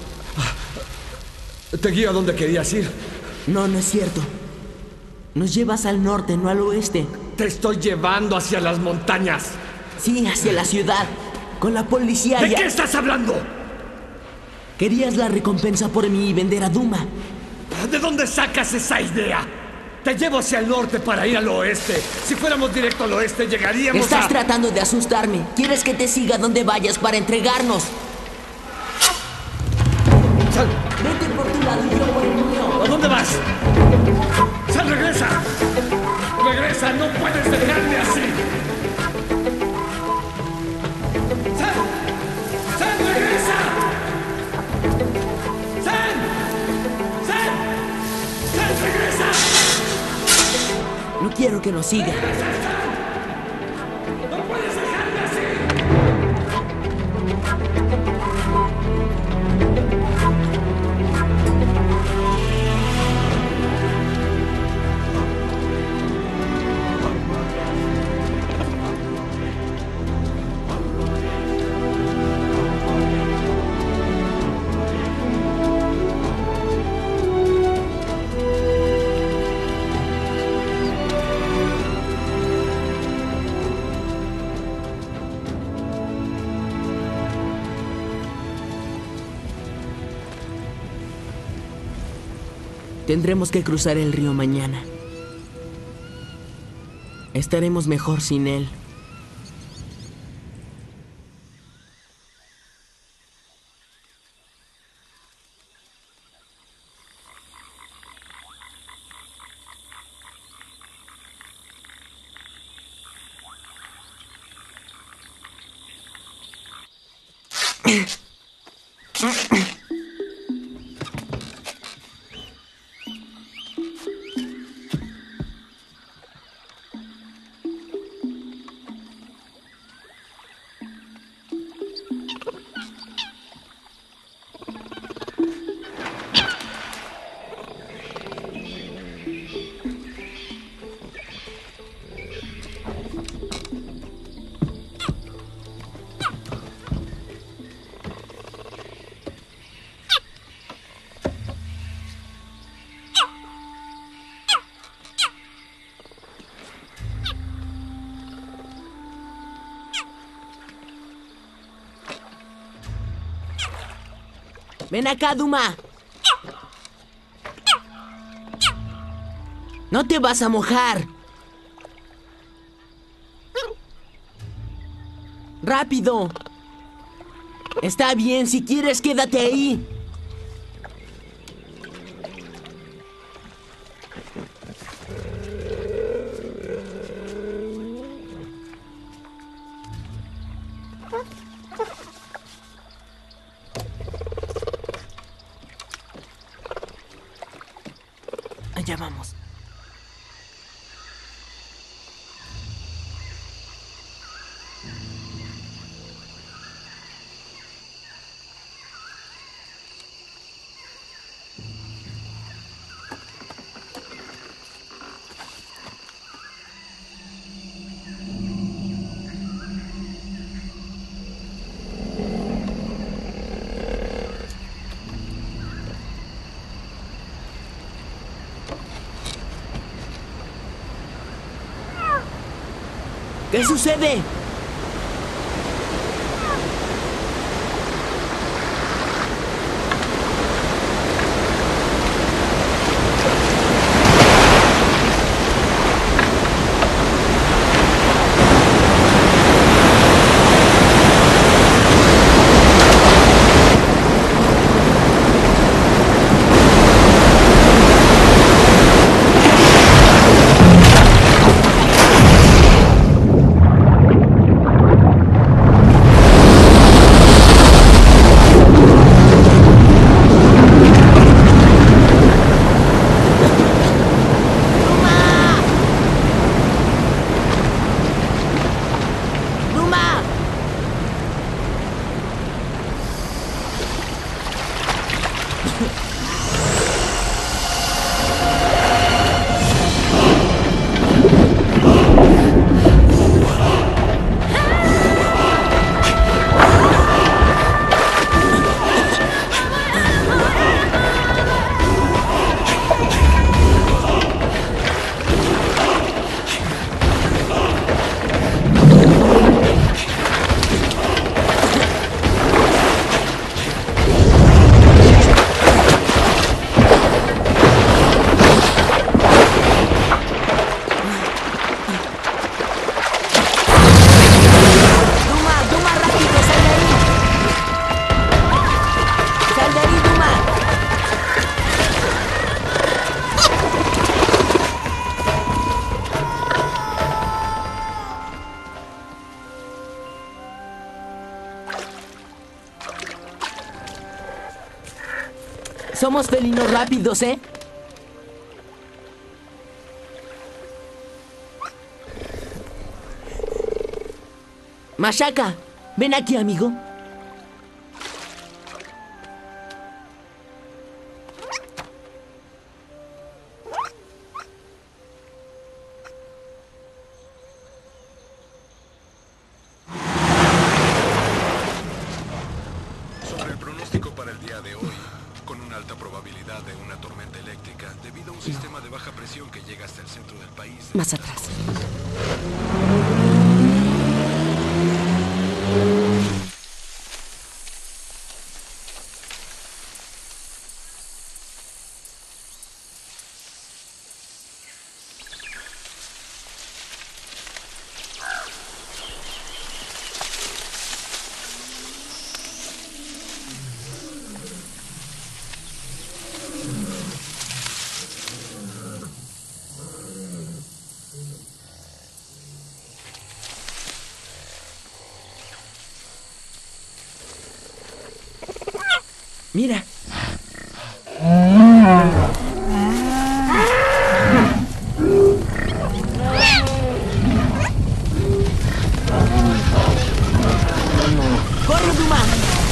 Speaker 2: Te guío a donde querías ir.
Speaker 3: No, no es cierto. Nos llevas al norte, no al oeste.
Speaker 2: Te estoy llevando hacia las montañas.
Speaker 3: Sí, hacia la ciudad. Con la policía.
Speaker 2: ¿De qué estás hablando?
Speaker 3: Querías la recompensa por mí y vender a Duma.
Speaker 2: ¿De dónde sacas esa idea? Te llevo hacia el norte para ir al oeste. Si fuéramos directo al oeste, llegaríamos
Speaker 3: Estás tratando de asustarme. ¿Quieres que te siga donde vayas para entregarnos?
Speaker 2: Sal.
Speaker 3: Vete por tu lado y yo por el mío.
Speaker 2: ¿A dónde vas? Sal, regresa. Regresa, no puedes dejarme así. Sal. Sal, regresa. Sal. Sal. Sal, regresa.
Speaker 3: No quiero que nos siga.
Speaker 2: No puedes dejarme así.
Speaker 3: Tendremos que cruzar el río mañana. Estaremos mejor sin él. Ven acá, Duma. No te vas a mojar. Rápido. Está bien, si quieres, quédate ahí. Allá vamos. ¿Qué sucede? Somos felinos rápidos, ¿eh? Mashaka, ven aquí, amigo.
Speaker 11: Sobre el pronóstico para el día de hoy, con una alta probabilidad de una tormenta eléctrica debido a un sistema de baja presión que llega hasta el centro del país.
Speaker 4: Más atrás.
Speaker 3: Mira. ¡Corre, Duma!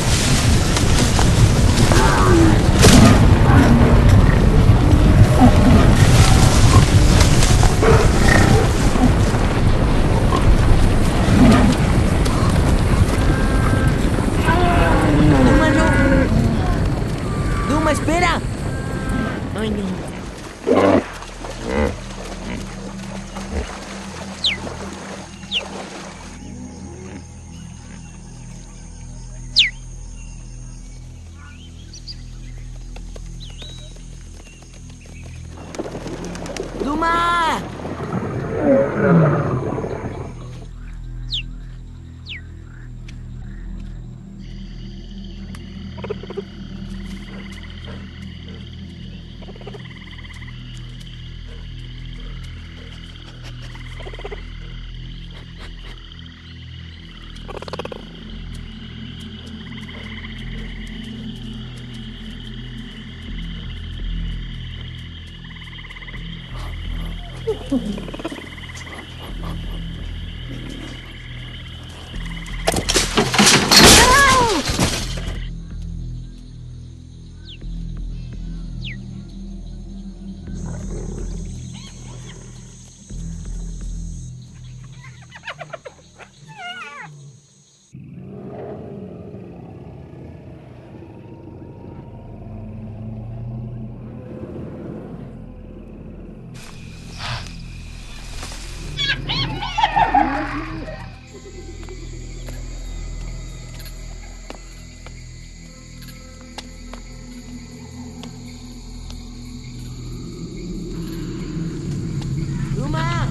Speaker 3: ¡Duma, no! ¡Duma, espera! ¡Ay, no! ¡Duma! ¡Duma!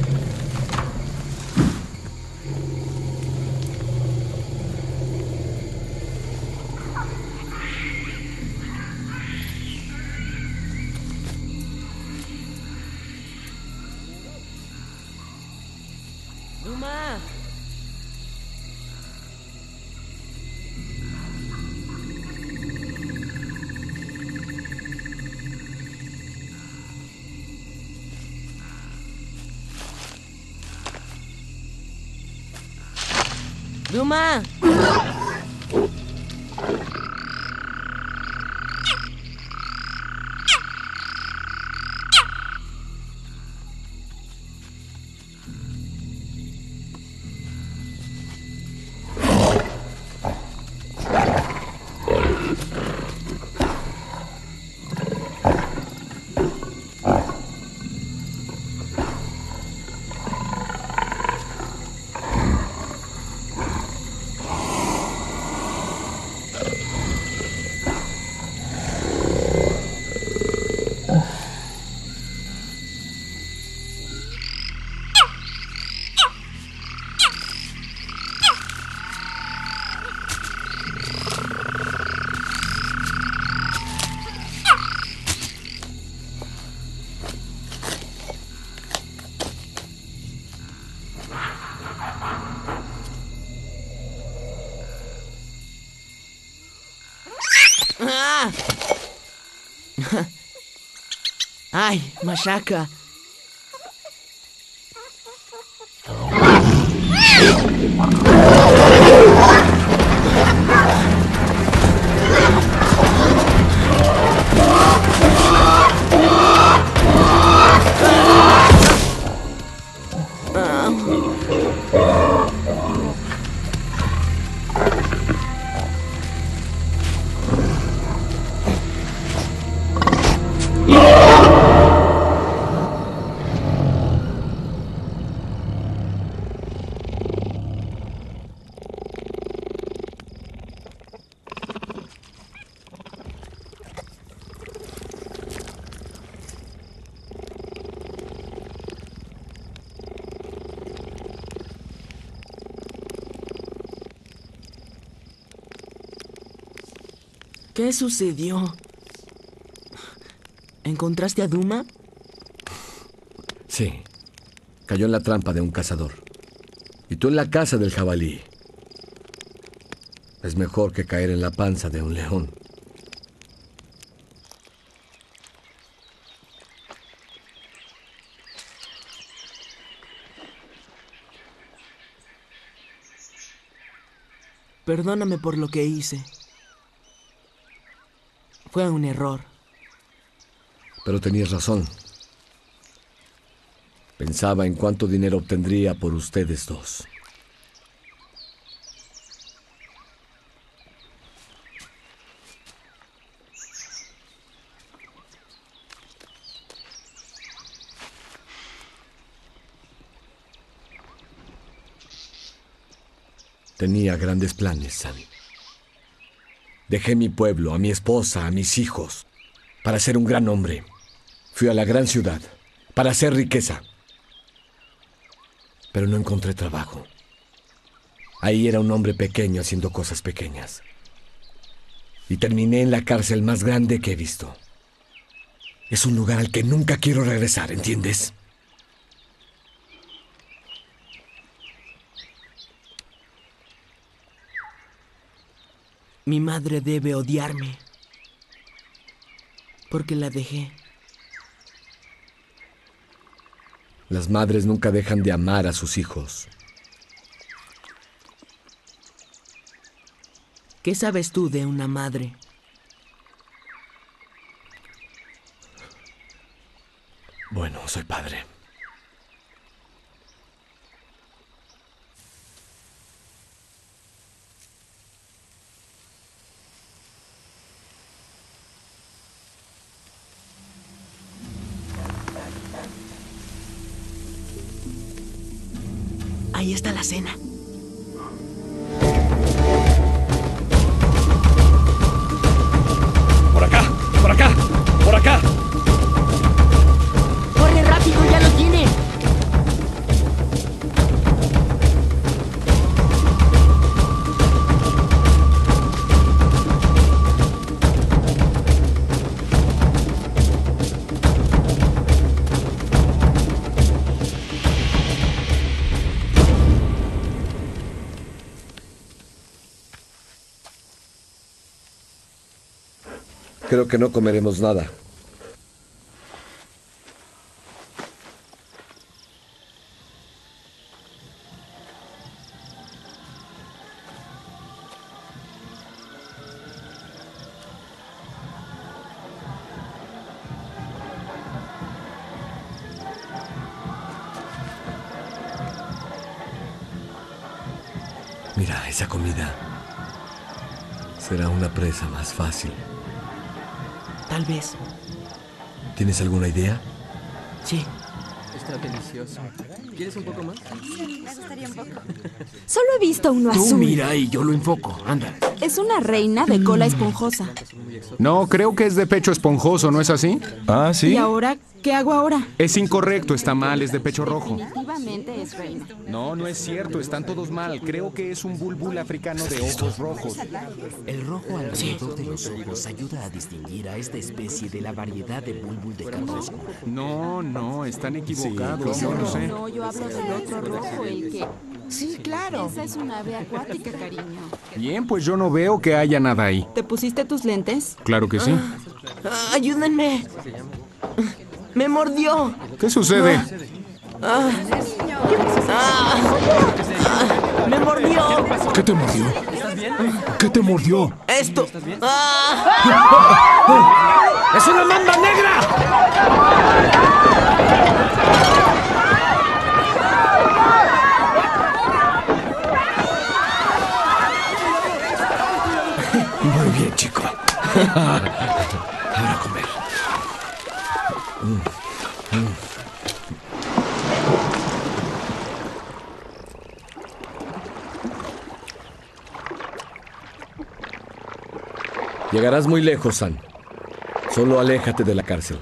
Speaker 3: ¡Duma! ¡Duma! ¡Ay, machaca! ¿Qué sucedió? ¿Encontraste a Duma?
Speaker 2: Sí. Cayó en la trampa de un cazador. Y tú en la casa del jabalí. Es mejor que caer en la panza de un león.
Speaker 3: Perdóname por lo que hice. Fue un error.
Speaker 2: Pero tenías razón. Pensaba en cuánto dinero obtendría por ustedes dos. Tenía grandes planes, Sam. Dejé mi pueblo, a mi esposa, a mis hijos, para ser un gran hombre. Fui a la gran ciudad, para hacer riqueza. Pero no encontré trabajo. Ahí era un hombre pequeño haciendo cosas pequeñas. Y terminé en la cárcel más grande que he visto. Es un lugar al que nunca quiero regresar, ¿entiendes?
Speaker 3: Mi madre debe odiarme. Porque la dejé.
Speaker 2: Las madres nunca dejan de amar a sus hijos.
Speaker 3: ¿Qué sabes tú de una madre?
Speaker 2: Bueno, soy padre.
Speaker 3: Ahí está la cena.
Speaker 2: ¡Por acá! ¡Por acá! ¡Por acá!
Speaker 3: ¡Corre rápido! ¡Ya lo tiene!
Speaker 2: Creo que no comeremos nada. Mira, esa comida será una presa más fácil.
Speaker 3: Tal vez.
Speaker 2: ¿Tienes alguna idea?
Speaker 3: Sí.
Speaker 12: Está delicioso. ¿Quieres un poco más?
Speaker 13: Sí, me gustaría un poco.
Speaker 14: Solo he visto uno
Speaker 2: Tú
Speaker 14: azul.
Speaker 2: mira y yo lo enfoco. Anda.
Speaker 14: Es una reina de cola esponjosa.
Speaker 15: No, creo que es de pecho esponjoso, ¿no es así?
Speaker 16: Ah, sí.
Speaker 14: ¿Y ahora? ¿Qué hago ahora?
Speaker 15: Es incorrecto, está mal, es de pecho rojo.
Speaker 14: Definitivamente es reina.
Speaker 15: No, no es cierto, están todos mal. Creo que es un bulbul africano de ojos rojos.
Speaker 17: El rojo alrededor de los ojos ayuda a distinguir a esta especie de la variedad de bulbul de Carrasco.
Speaker 15: No, están equivocados, yo lo sé.
Speaker 14: No, yo hablo del otro rojo, el que...
Speaker 13: Sí, claro.
Speaker 14: Esa es una ave acuática, cariño.
Speaker 15: Bien, pues yo no veo que haya nada ahí.
Speaker 14: ¿Te pusiste tus lentes?
Speaker 15: Claro que sí.
Speaker 3: ¡Ayúdenme! ¡Me mordió!
Speaker 15: ¿Qué sucede?
Speaker 3: ¡Me mordió!
Speaker 15: ¿Qué te mordió? ¿Qué te mordió?
Speaker 3: ¡Esto!
Speaker 2: ¡Es una mamba negra! Muy bien, chico. Ahora a comer. Llegarás muy lejos, San. Solo aléjate de la cárcel.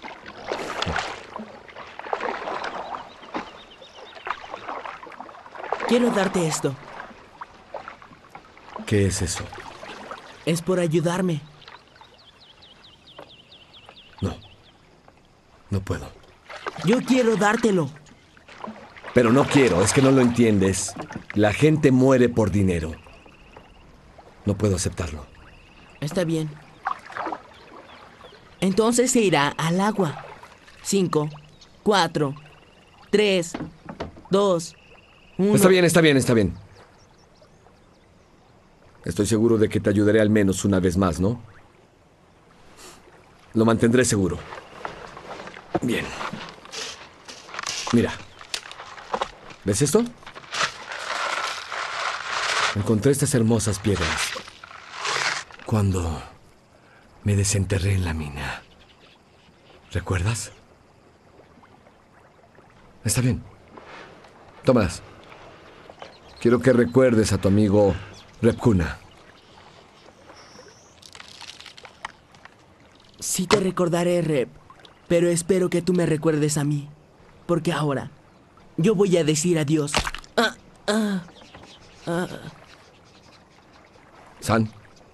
Speaker 3: Quiero darte esto.
Speaker 2: ¿Qué es eso?
Speaker 3: Es por ayudarme.
Speaker 2: No. No puedo.
Speaker 3: Yo quiero dártelo.
Speaker 2: Pero no quiero, es que no lo entiendes. La gente muere por dinero. No puedo aceptarlo.
Speaker 3: Está bien. Entonces se irá al agua. 5, 4, 3, 2, 1.
Speaker 2: Está bien, está bien, está bien. Estoy seguro de que te ayudaré al menos una vez más, ¿no? Lo mantendré seguro. Bien. Mira. ¿Ves esto? Encontré estas hermosas piedras cuando me desenterré en la mina. ¿Recuerdas? Está bien. Tómalas. Quiero que recuerdes a tu amigo Repkuna.
Speaker 3: Sí te recordaré, Rep, pero espero que tú me recuerdes a mí, porque ahora yo voy a decir adiós.
Speaker 2: San.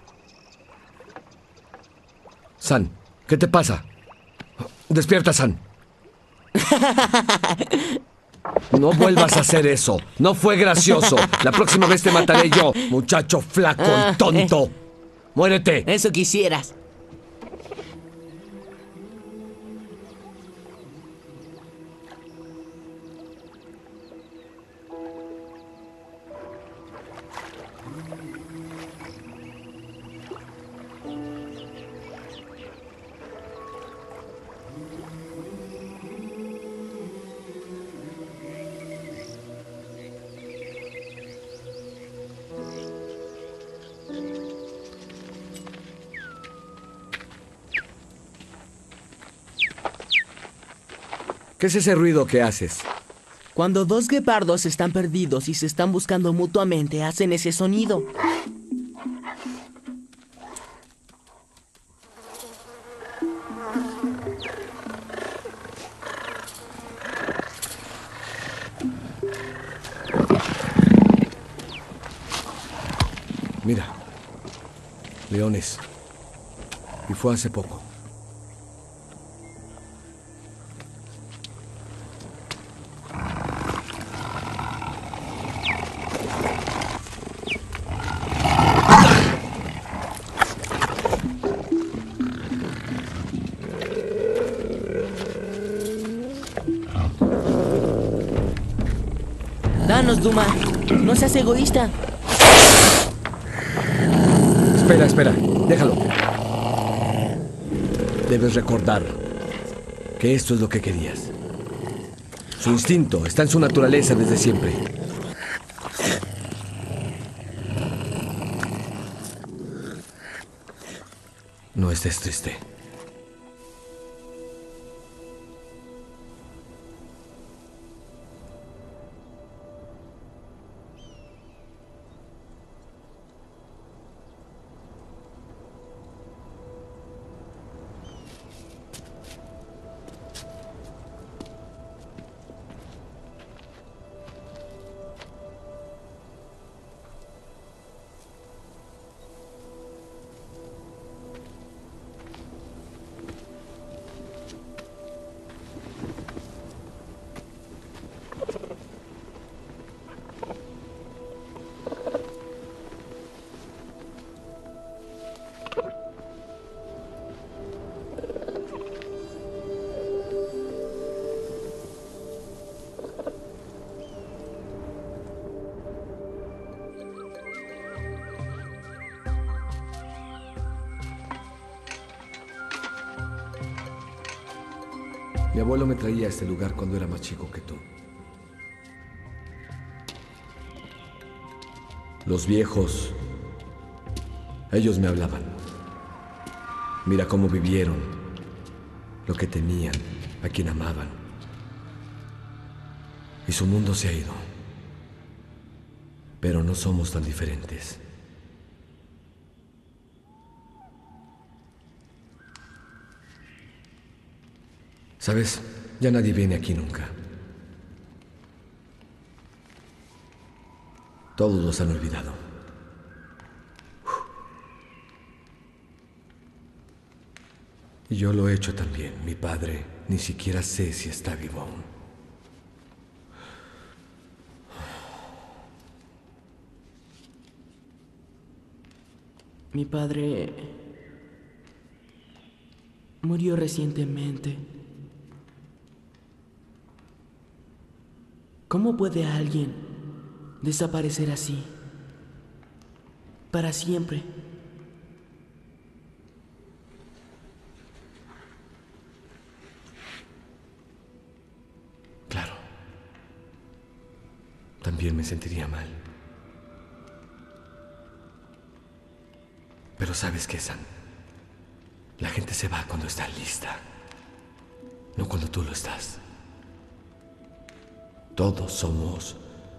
Speaker 2: San, ¿qué te pasa? Despierta, San. No vuelvas a hacer eso. No fue gracioso. La próxima vez te mataré yo, muchacho flaco y tonto. Muérete.
Speaker 3: Eso quisieras.
Speaker 2: ¿Qué es ese ruido que haces?
Speaker 3: Cuando dos guepardos están perdidos y se están buscando mutuamente, hacen ese sonido.
Speaker 2: Mira. Leones. Y fue hace poco.
Speaker 3: Danos, Duma. No seas egoísta.
Speaker 2: Espera, espera. Déjalo. Debes recordar que esto es lo que querías. Su instinto está en su naturaleza desde siempre. No estés triste. Mi abuelo me traía a este lugar cuando era más chico que tú. Los viejos, ellos me hablaban. Mira cómo vivieron, lo que tenían, a quien amaban. Y su mundo se ha ido. Pero no somos tan diferentes. ¿Sabes? Ya nadie viene aquí nunca. Todos los han olvidado. Y yo lo he hecho también. Mi padre ni siquiera sé si está vivo aún.
Speaker 3: Mi padre murió recientemente. ¿Cómo puede alguien desaparecer así? Para siempre.
Speaker 2: Claro. También me sentiría mal. Pero ¿sabes qué, San? La gente se va cuando está lista, no cuando tú lo estás. Todos somos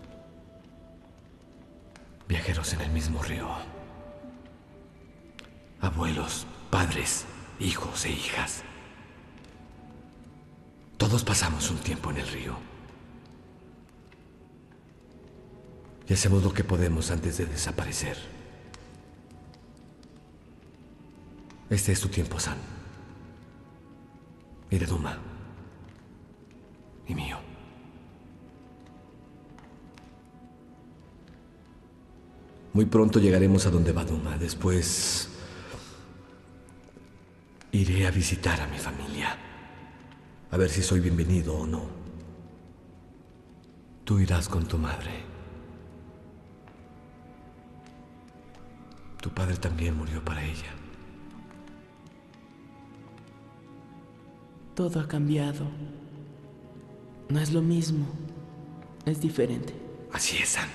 Speaker 2: viajeros en el mismo río. Abuelos, padres, hijos e hijas. Todos pasamos un tiempo en el río. Y hacemos lo que podemos antes de desaparecer. Este es tu tiempo, San. Y de Duma. Y mío. Muy pronto llegaremos a donde va Duma. Después iré a visitar a mi familia. A ver si soy bienvenido o no. Tú irás con tu madre. Tu padre también murió para ella.
Speaker 3: Todo ha cambiado. No es lo mismo. Es diferente.
Speaker 2: Así es, San.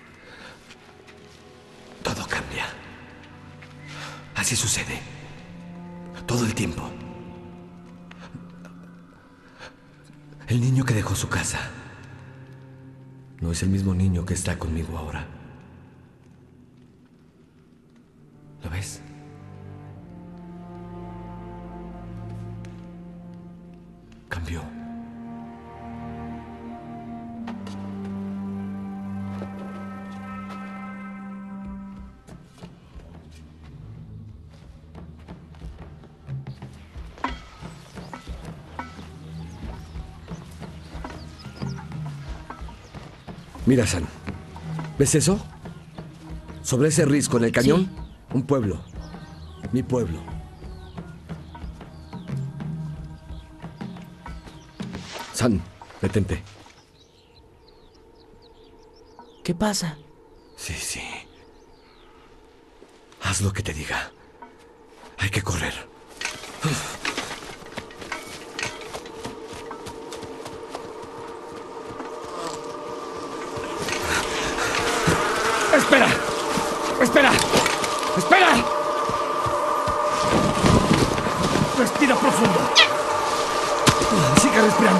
Speaker 2: Todo cambia. Así sucede. Todo el tiempo. El niño que dejó su casa no es el mismo niño que está conmigo ahora. ¿Lo ves? Cambió. Mira, San. ¿Ves eso? Sobre ese risco en el cañón, sí. Un pueblo. Mi pueblo. San, detente.
Speaker 3: ¿Qué pasa?
Speaker 2: Sí, sí. Haz lo que te diga. Hay que correr. ¡Espera! ¡Espera! ¡Espera! Respira profundo. Sigue respirando.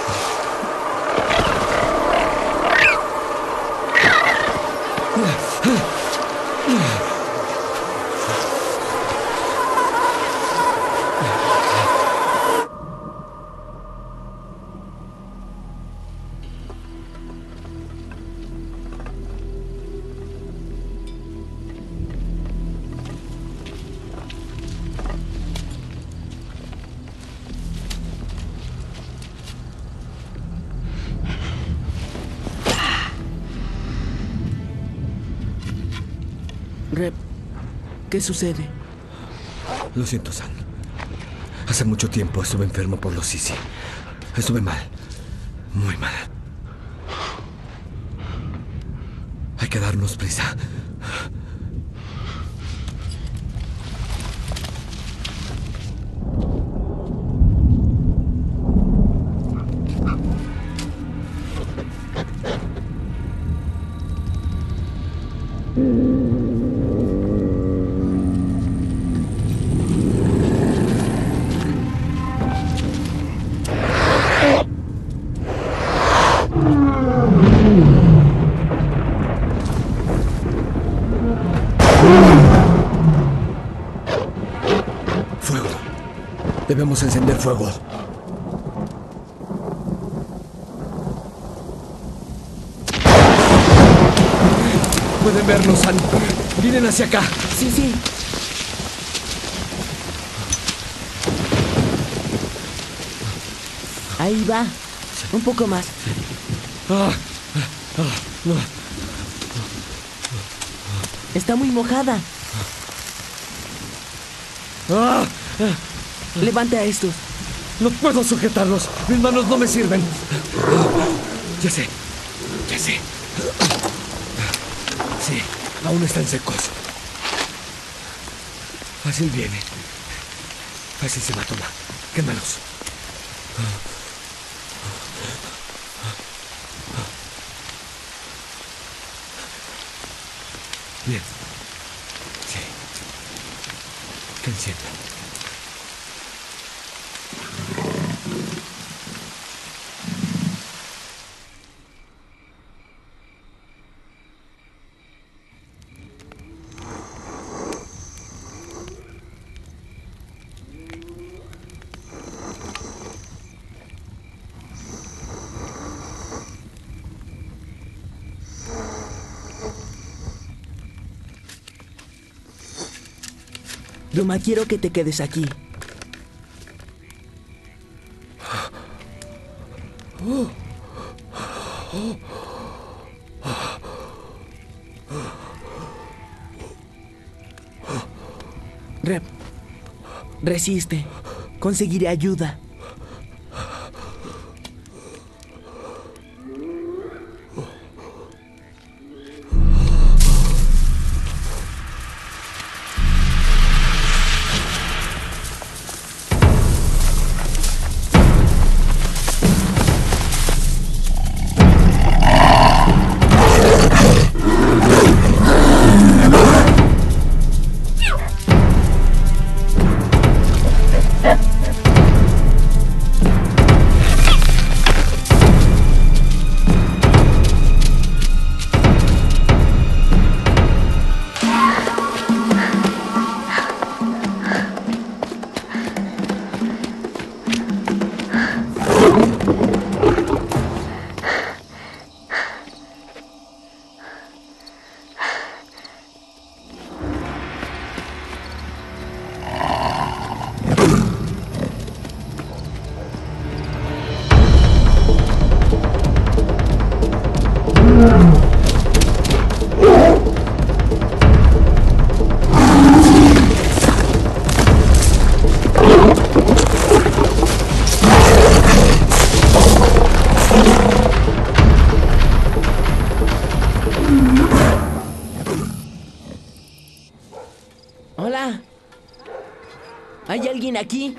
Speaker 3: Rep, ¿qué sucede?
Speaker 2: Lo siento, San. Hace mucho tiempo estuve enfermo por los Sisi. Estuve mal. Muy mal. Hay que darnos prisa. Fuego. Debemos encender fuego. Pueden vernos, San. Vienen hacia acá.
Speaker 3: Sí, sí. Ahí va. Un poco más.
Speaker 2: No.
Speaker 3: Está muy mojada. Levante a estos.
Speaker 2: No puedo sujetarlos. Mis manos no me sirven. Ya sé. Ya sé. Sí, aún están secos. Fácil viene. Fácil se va a tomar. Quémalos. Bien. Sí. Que encienda.
Speaker 3: Duma, quiero que te quedes aquí. Resiste. Conseguiré ayuda. Hola. ¿Hay alguien aquí?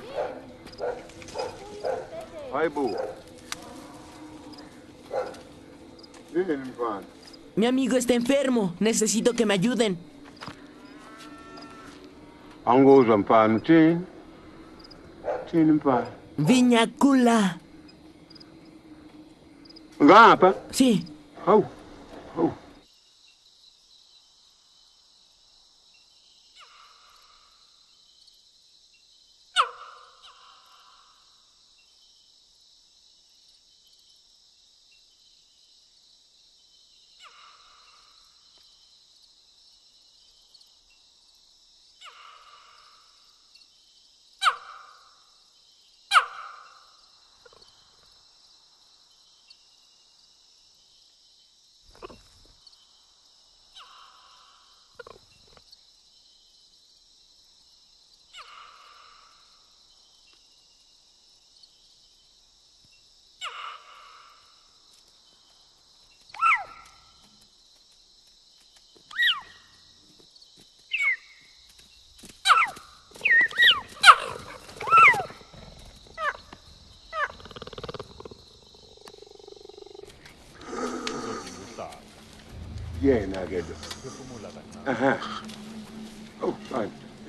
Speaker 3: Mi amigo está enfermo. Necesito que me ayuden. Viñacula. Sí.
Speaker 16: Yena-ke lo. Aha. Oh, fine.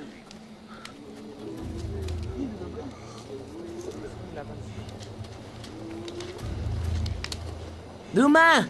Speaker 3: Duma!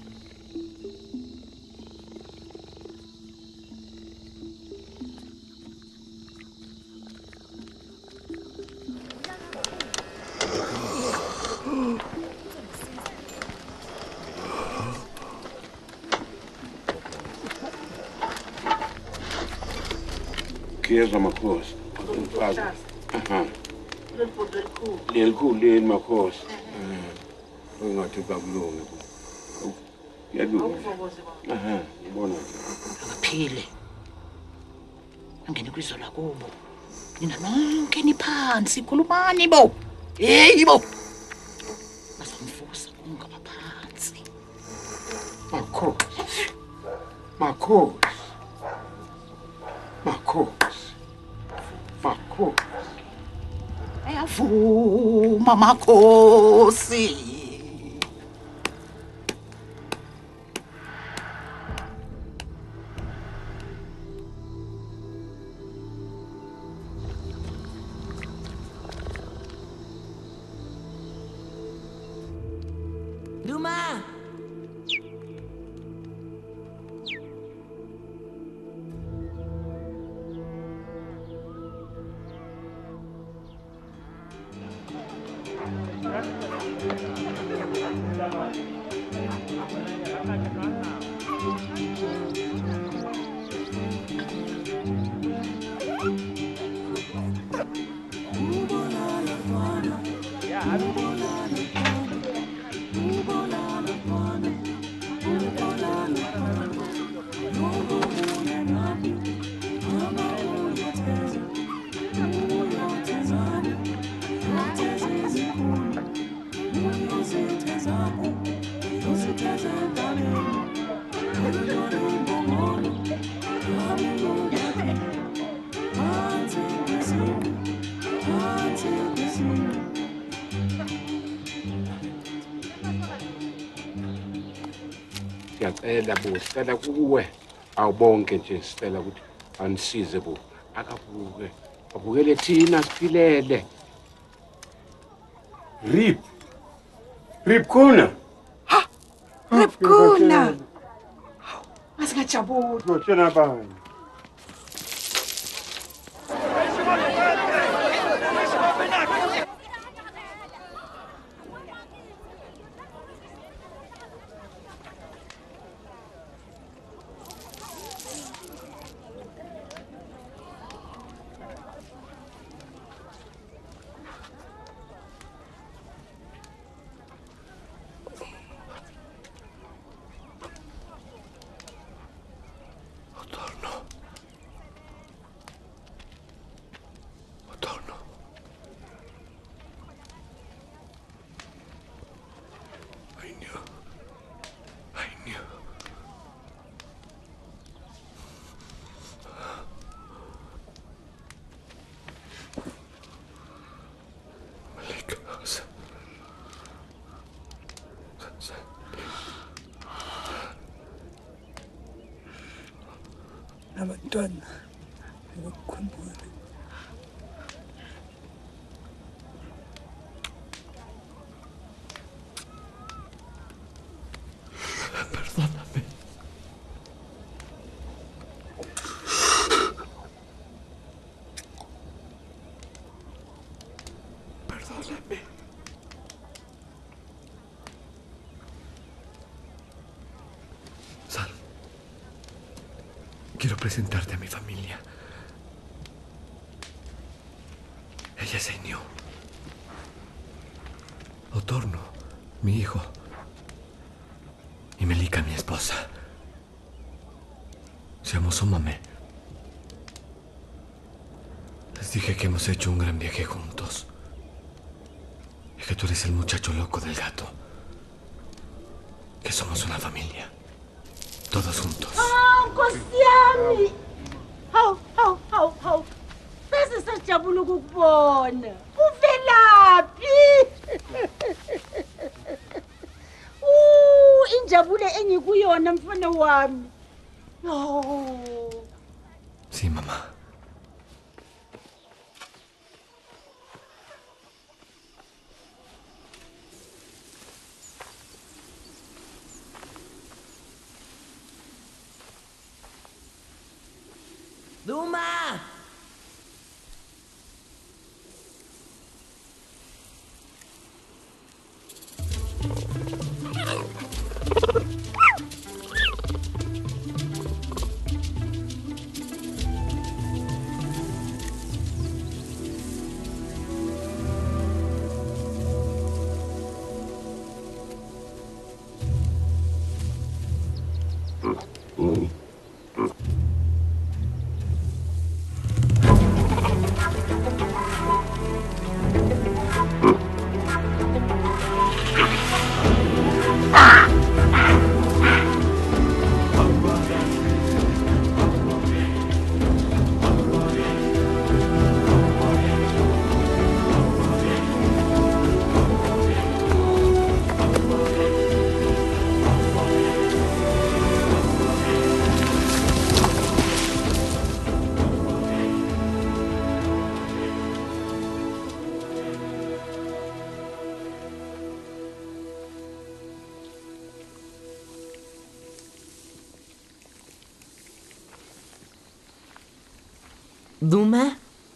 Speaker 16: Kiyezwa makhosi. Umfazi. Aha. Lelikhulu makhosi. Ungathi kakulungi. Yaduma. Aha, ngibona nje.
Speaker 18: Akaphile. Angene kwizwe lakubo. Nina nonke niphansi khulumani bo. Hey bo. Basamfusa kungaba phansi.
Speaker 16: Makhosi. Makhosi. Makhosi. Makhosi.
Speaker 18: Ayavuma makhosi.
Speaker 3: Duma!
Speaker 16: Siyacela bo, sicela kuwe. Awubonke nje sicela ukuthi anisize bo. Akabuke. Abukele thina siphilele. Rip khona.
Speaker 18: Ha! Rip khona. Asingajabuli.
Speaker 16: Ngotshela bani?
Speaker 1: Abantwana bakukhumbule.
Speaker 2: Perdóname. Perdóname. Sal. Quiero presentarte a mi familia. Ella es Einio. Otorno, mi hijo. Y Melika, mi esposa. Siamo Somame. Les dije que hemos hecho un gran viaje juntos. Y que tú eres el muchacho loco del gato. Que somos una familia. Todos juntos.
Speaker 19: Nkosi yami. Hawu. Bese sajabula ukukubona. Uvelaphi? injabulo engikuyona mfana wami. Oh.
Speaker 2: Sí, mamá.
Speaker 3: ¡Duma! ¿Duma?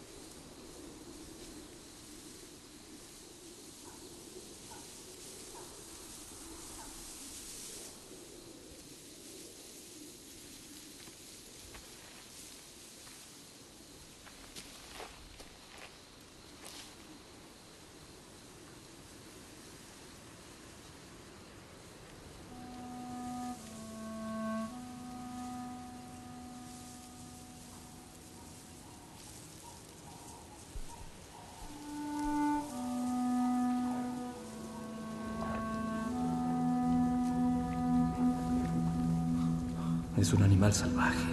Speaker 2: Es un animal salvaje.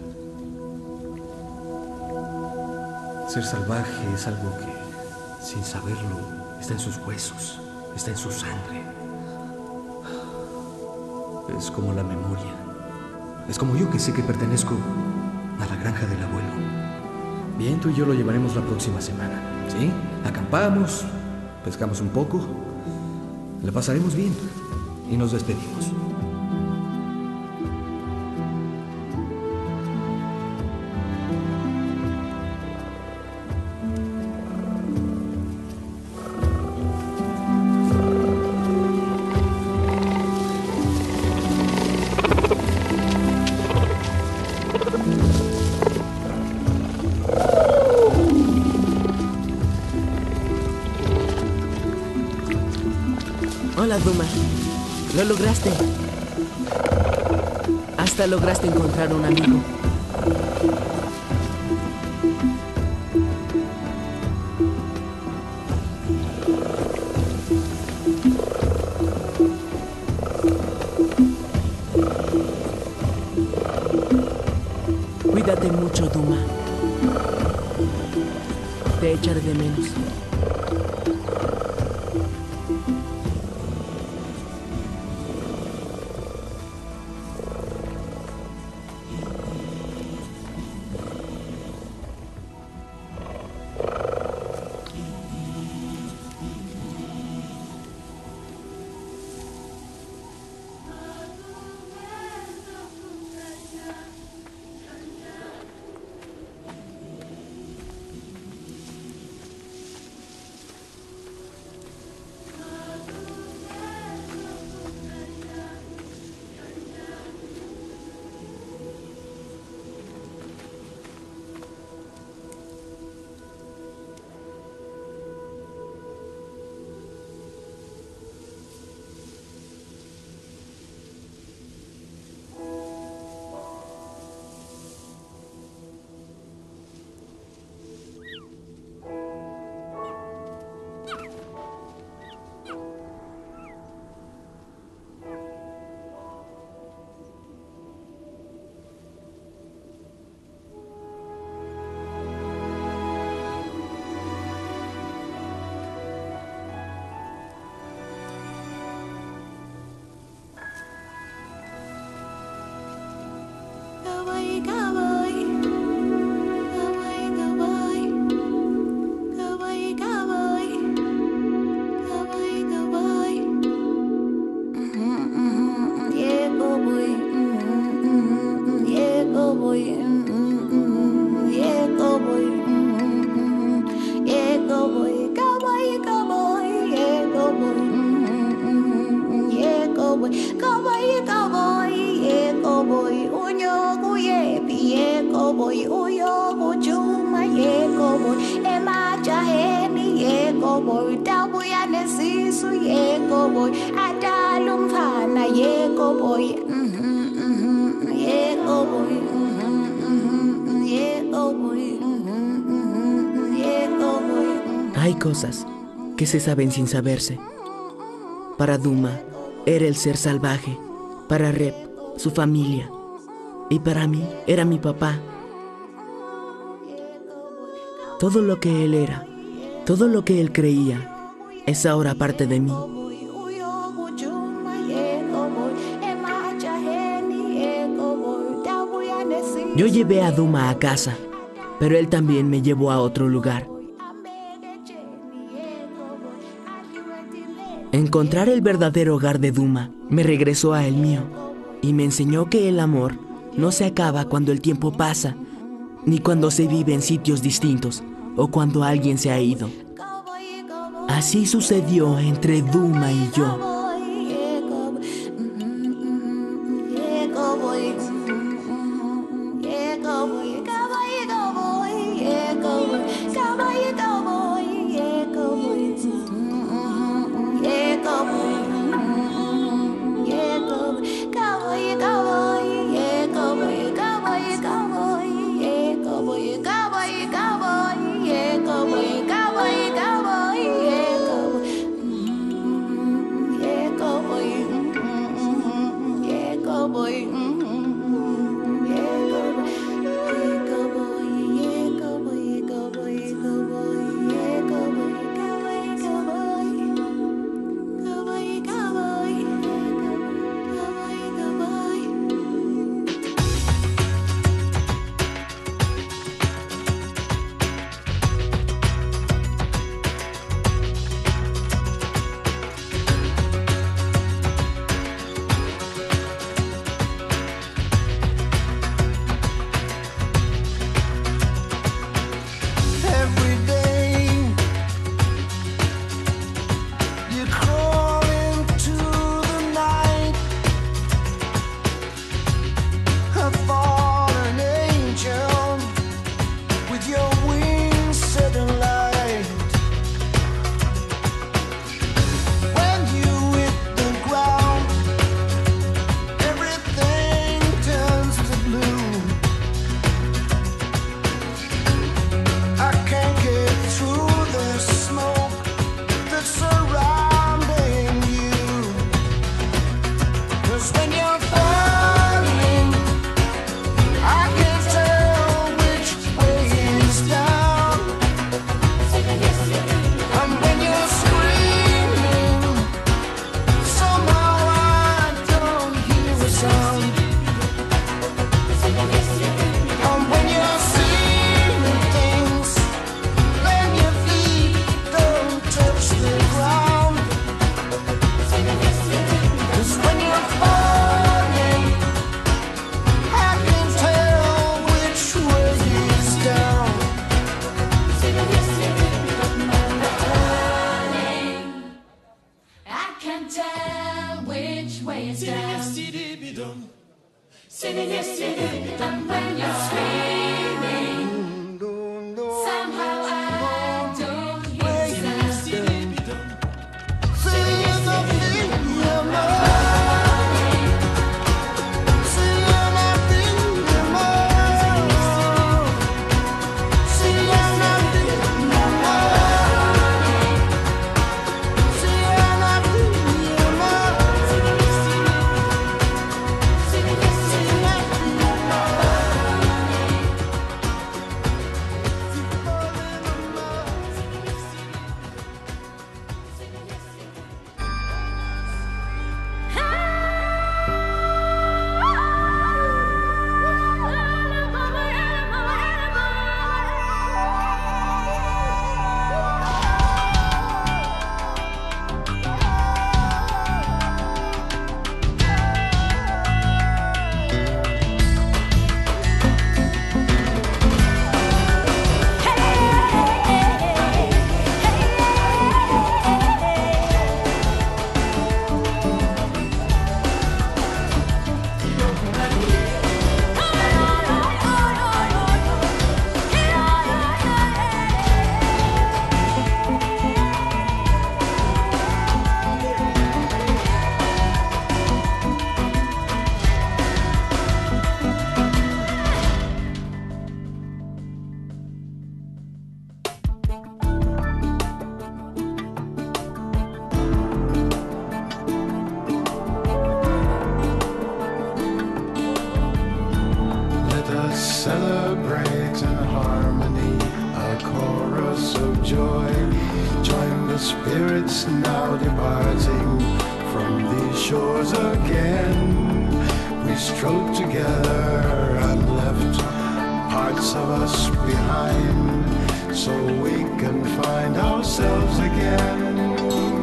Speaker 2: Ser salvaje es algo que, sin saberlo, está en sus huesos, está en su sangre. Es como la memoria. Es como yo que sé que pertenezco a la granja del abuelo. Bien, tú y yo lo llevaremos la próxima semana, ¿sí? Acampamos, pescamos un poco, la pasaremos bien y nos despedimos.
Speaker 3: Hola, Duma. Lo lograste. Hasta lograste encontrar un amigo. Cuídate mucho, Duma. Te echaré de menos. Hay cosas que se saben sin saberse. Para Duma, era el ser salvaje. Para Rep, su familia. Y para mí, era mi papá. Todo lo que él era, todo lo que él creía, es ahora parte de mí. Yo llevé a Duma a casa, pero él también me llevó a otro lugar. Encontrar el verdadero hogar de Duma me regresó a el mío y me enseñó que el amor no se acaba cuando el tiempo pasa, ni cuando se vive en sitios distintos o cuando alguien se ha ido. Así sucedió entre Duma y yo.
Speaker 20: outdoors again. We strode together and left parts of us behind, so we can find ourselves again.